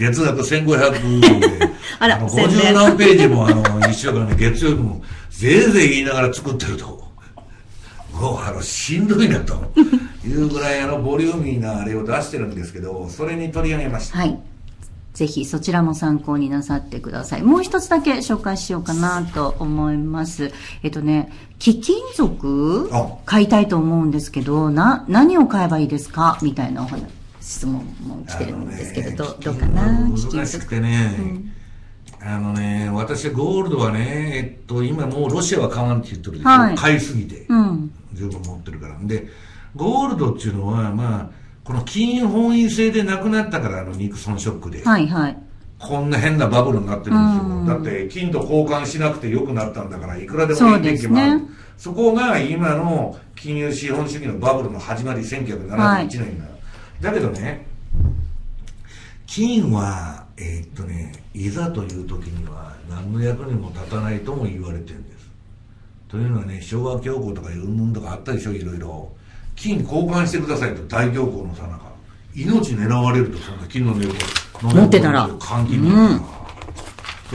月額せんごひゃくえんで、あの、ごじゅうなんページも、あの、一週間で月曜日も、ぜいぜい言いながら作ってると。もう、あの、しんどいなというぐらい、あの、ボリューミーなあれを出してるんですけど、それに取り上げました。 はい。ぜひ、そちらも参考になさってください。もう一つだけ紹介しようかなと思います。えっとね、貴金属買いたいと思うんですけど、な、何を買えばいいですかみたいなお話、質問も来てるんですけど、どうかな難しくてね、うんあのね、私はゴールドはね、えっと、今もうロシアは買わんって言ってるでしょ、はい、買いすぎて、うん、十分持ってるから。で、ゴールドっていうのは、まあ、この金本位制でなくなったから、あの、ニクソンショックで。はいはい。こんな変なバブルになってるんですよ。うん、だって、金と交換しなくて良くなったんだから、いくらでもいい天気もある。そ,、ね、そこが今の金融資本主義のバブルの始まり、せんきゅうひゃくななじゅういちねんだ、はい。だけどね、金は、えー、っとね、いざという時には何の役にも立たないとも言われてるんです。というのはね、昭和恐慌とかいうものとかあったでしょ、いろいろ。金交換してくださいと大恐慌のさなか。命狙われると、そんな金の値を持ってたら。 換金になるから。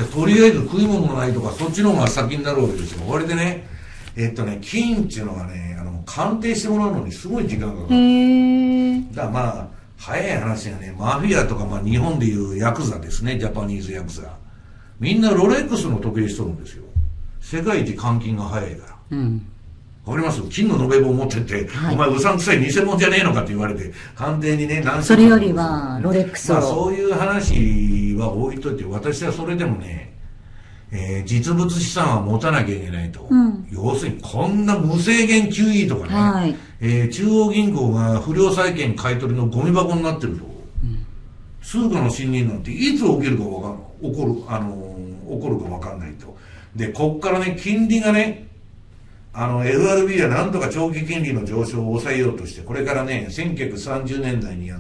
とりあえず食い物もないとか、そっちの方が先になるわけですよ。これでね、えー、っとね、金っていうのがね、あの、鑑定してもらうのにすごい時間がかかる。へー。だからまあ、早い話がね、マフィアとか、まあ日本でいうヤクザですね、ジャパニーズヤクザ。みんなロレックスの時計しとるんですよ。世界一換金が早いから。うん。わかります？金の延べ棒持ってって、はい、お前うさんくさい偽物じゃねえのかって言われて、鑑定にね、何それよりは、ロレックスを。 まあそういう話は置いといて、私はそれでもね、えー、実物資産は持たなきゃいけないと。うん、要するに、こんな無制限 キューイー とかね、はい、えー、中央銀行が不良債権買い取りのゴミ箱になってると。うん、通貨の信任なんていつ起きるかわかんない。起こる、あのー、起こるかわかんないと。で、こっからね、金利がね、あの、エフアールビー はなんとか長期金利の上昇を抑えようとして、これからね、せんきゅうひゃくさんじゅうねんだいにやって、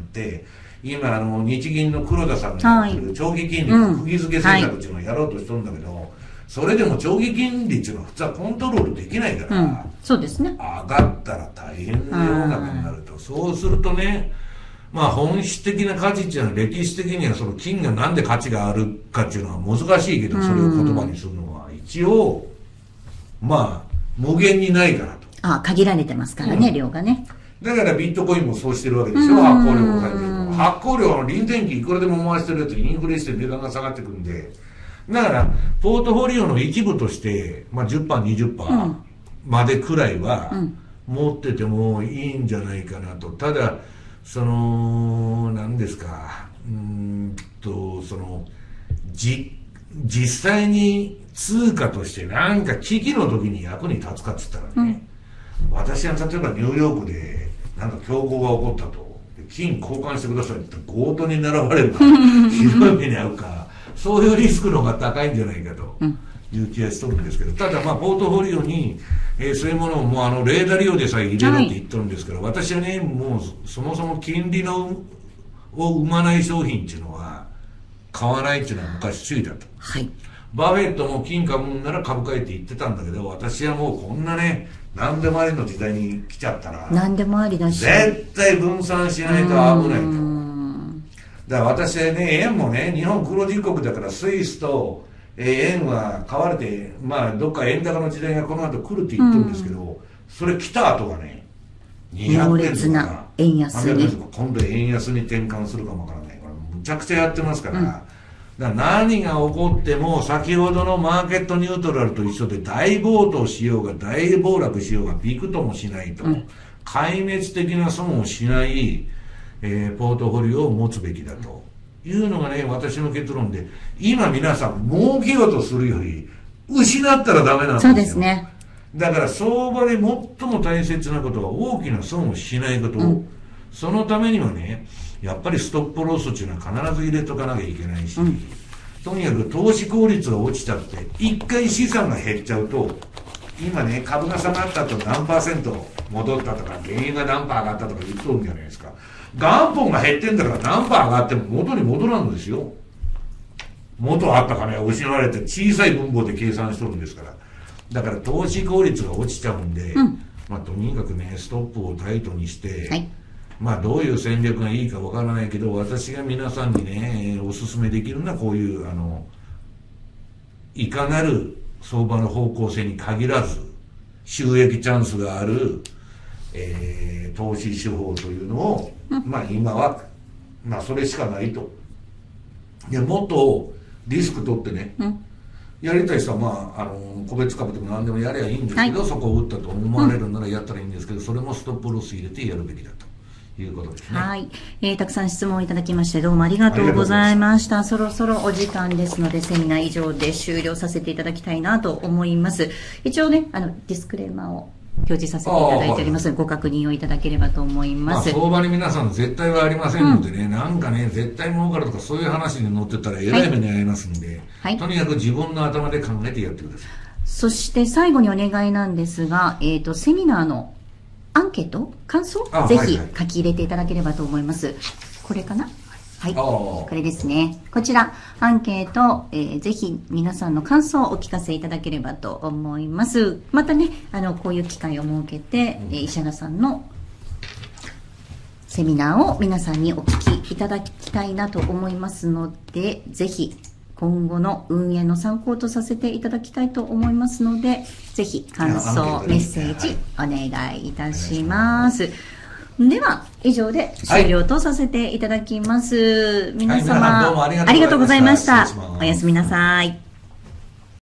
今、あの、日銀の黒田さんがやってる長期金利の釘付け政策っていうのをやろうとしとるんだけど、はい、それでも長期金利っていうのは普通はコントロールできないから、うん、 そうですね。 上がったら大変な世の中になると。そうするとね、まあ本質的な価値っていうのは歴史的にはその金がなんで価値があるかっていうのは難しいけど、それを言葉にするのは一応、まあ、無限にないからと。 ああ、限られてますからね、うん、量がね。 だからビットコインもそうしてるわけでしょ、発行量を抑えてるの。発行量の臨転機いくらでも回してるやつにインフレして値段が下がってくるんで、だから、ポートフォリオの一部として、まあ じゅっパーセント、にじゅっパーセント までくらいは持っててもいいんじゃないかなと。ただ、その、何ですか、うーんと、その、じ、実際に通貨としてなんか危機の時に役に立つかって言ったらね、うん、私は例えばニューヨークでなんか恐慌が起こったと、金交換してくださいって言ったら強盗に狙われるか、ひどい目に遭うか、そういうリスクの方が高いんじゃないかという気がしとるんですけど、ただまあポートフォリオに、えー、そういうものをもうあのレーダー利用でさえ入れろって言っとるんですから、はい、私はね、もうそもそも金利のを生まない商品っていうのは買わないっていうのは昔注意だと。はい。バフェットも金買うんなら株買えって言ってたんだけど、私はもうこんなね、何でもありの時代に来ちゃったら、 何でもありだし、 絶対分散しないと危ないと。だから私はね、円もね、日本黒字国だからスイスと、えー、円は買われて、まあどっか円高の時代がこの後来るって言ってるんですけど、それ来た後がね、にひゃくえんとかな、 円安に今度円安に転換するかもわからない。これむちゃくちゃやってますから、うん、だから何が起こっても先ほどのマーケットニュートラルと一緒で大暴騰しようが大暴落しようがびくともしないと、うん、壊滅的な損をしない、えー、ポートフォリオを持つべきだというのがね、私の結論で、今皆さん儲けようとするより失ったらダメなんですよ。 そうですね。 だから相場で最も大切なことは大きな損をしないこと、うん、そのためにはね、やっぱりストップロスっていうのは必ず入れとかなきゃいけないし、うん、とにかく投資効率が落ちちゃって一回資産が減っちゃうと、今ね、株が下がったと何パーセント戻ったとか原油が何パー上がったとか言っとるんじゃないですか。 元本が減ってんだから何パー上がっても元に戻らんのですよ。元あった金が失われて小さい分母で計算しとるんですから。だから投資効率が落ちちゃうんで、うん、まあとにかくね、ストップをタイトにして、はい、まあどういう戦略がいいかわからないけど、私が皆さんにね、お勧めできるのはこういう、あの、いかなる相場の方向性に限らず、収益チャンスがある、えー、投資手法というのを、うん、まあ今は、まあそれしかないと。で、もっとリスク取ってね、うん、やりたい人はまあ、あの、個別株とか何でもやればいいんですけど、はい、そこを打ったと思われるならやったらいいんですけど、それもストップロス入れてやるべきだと。いうことですね。 はい、えー。たくさん質問いただきましてどうもありがとうございました。そろそろお時間ですのでセミナー以上で終了させていただきたいなと思います。一応ね、あのディスクレーマーを表示させていただいておりますので、ご確認をいただければと思います。 まあ、相場に皆さん絶対はありませんのでね、うん、なんかね、絶対儲かるとかそういう話に乗ってたらえらい目に遭いますんで、はい、とにかく自分の頭で考えてやってください。 そして最後にお願いなんですが、えっと、セミナーのアンケート感想ぜひ書き入れていただければと思います。はいはい、これかなはい。これですね。こちら、アンケート、えー、ぜひ皆さんの感想をお聞かせいただければと思います。またね、あの、こういう機会を設けて、うん、えー、石原さんのセミナーを皆さんにお聞きいただきたいなと思いますので、ぜひ、今後の運営の参考とさせていただきたいと思いますので、ぜひ感想、メッセージお願いいたします。では、以上で終了とさせていただきます。はい、皆様、はい、皆さんどうもありがとうございました。おやすみなさい。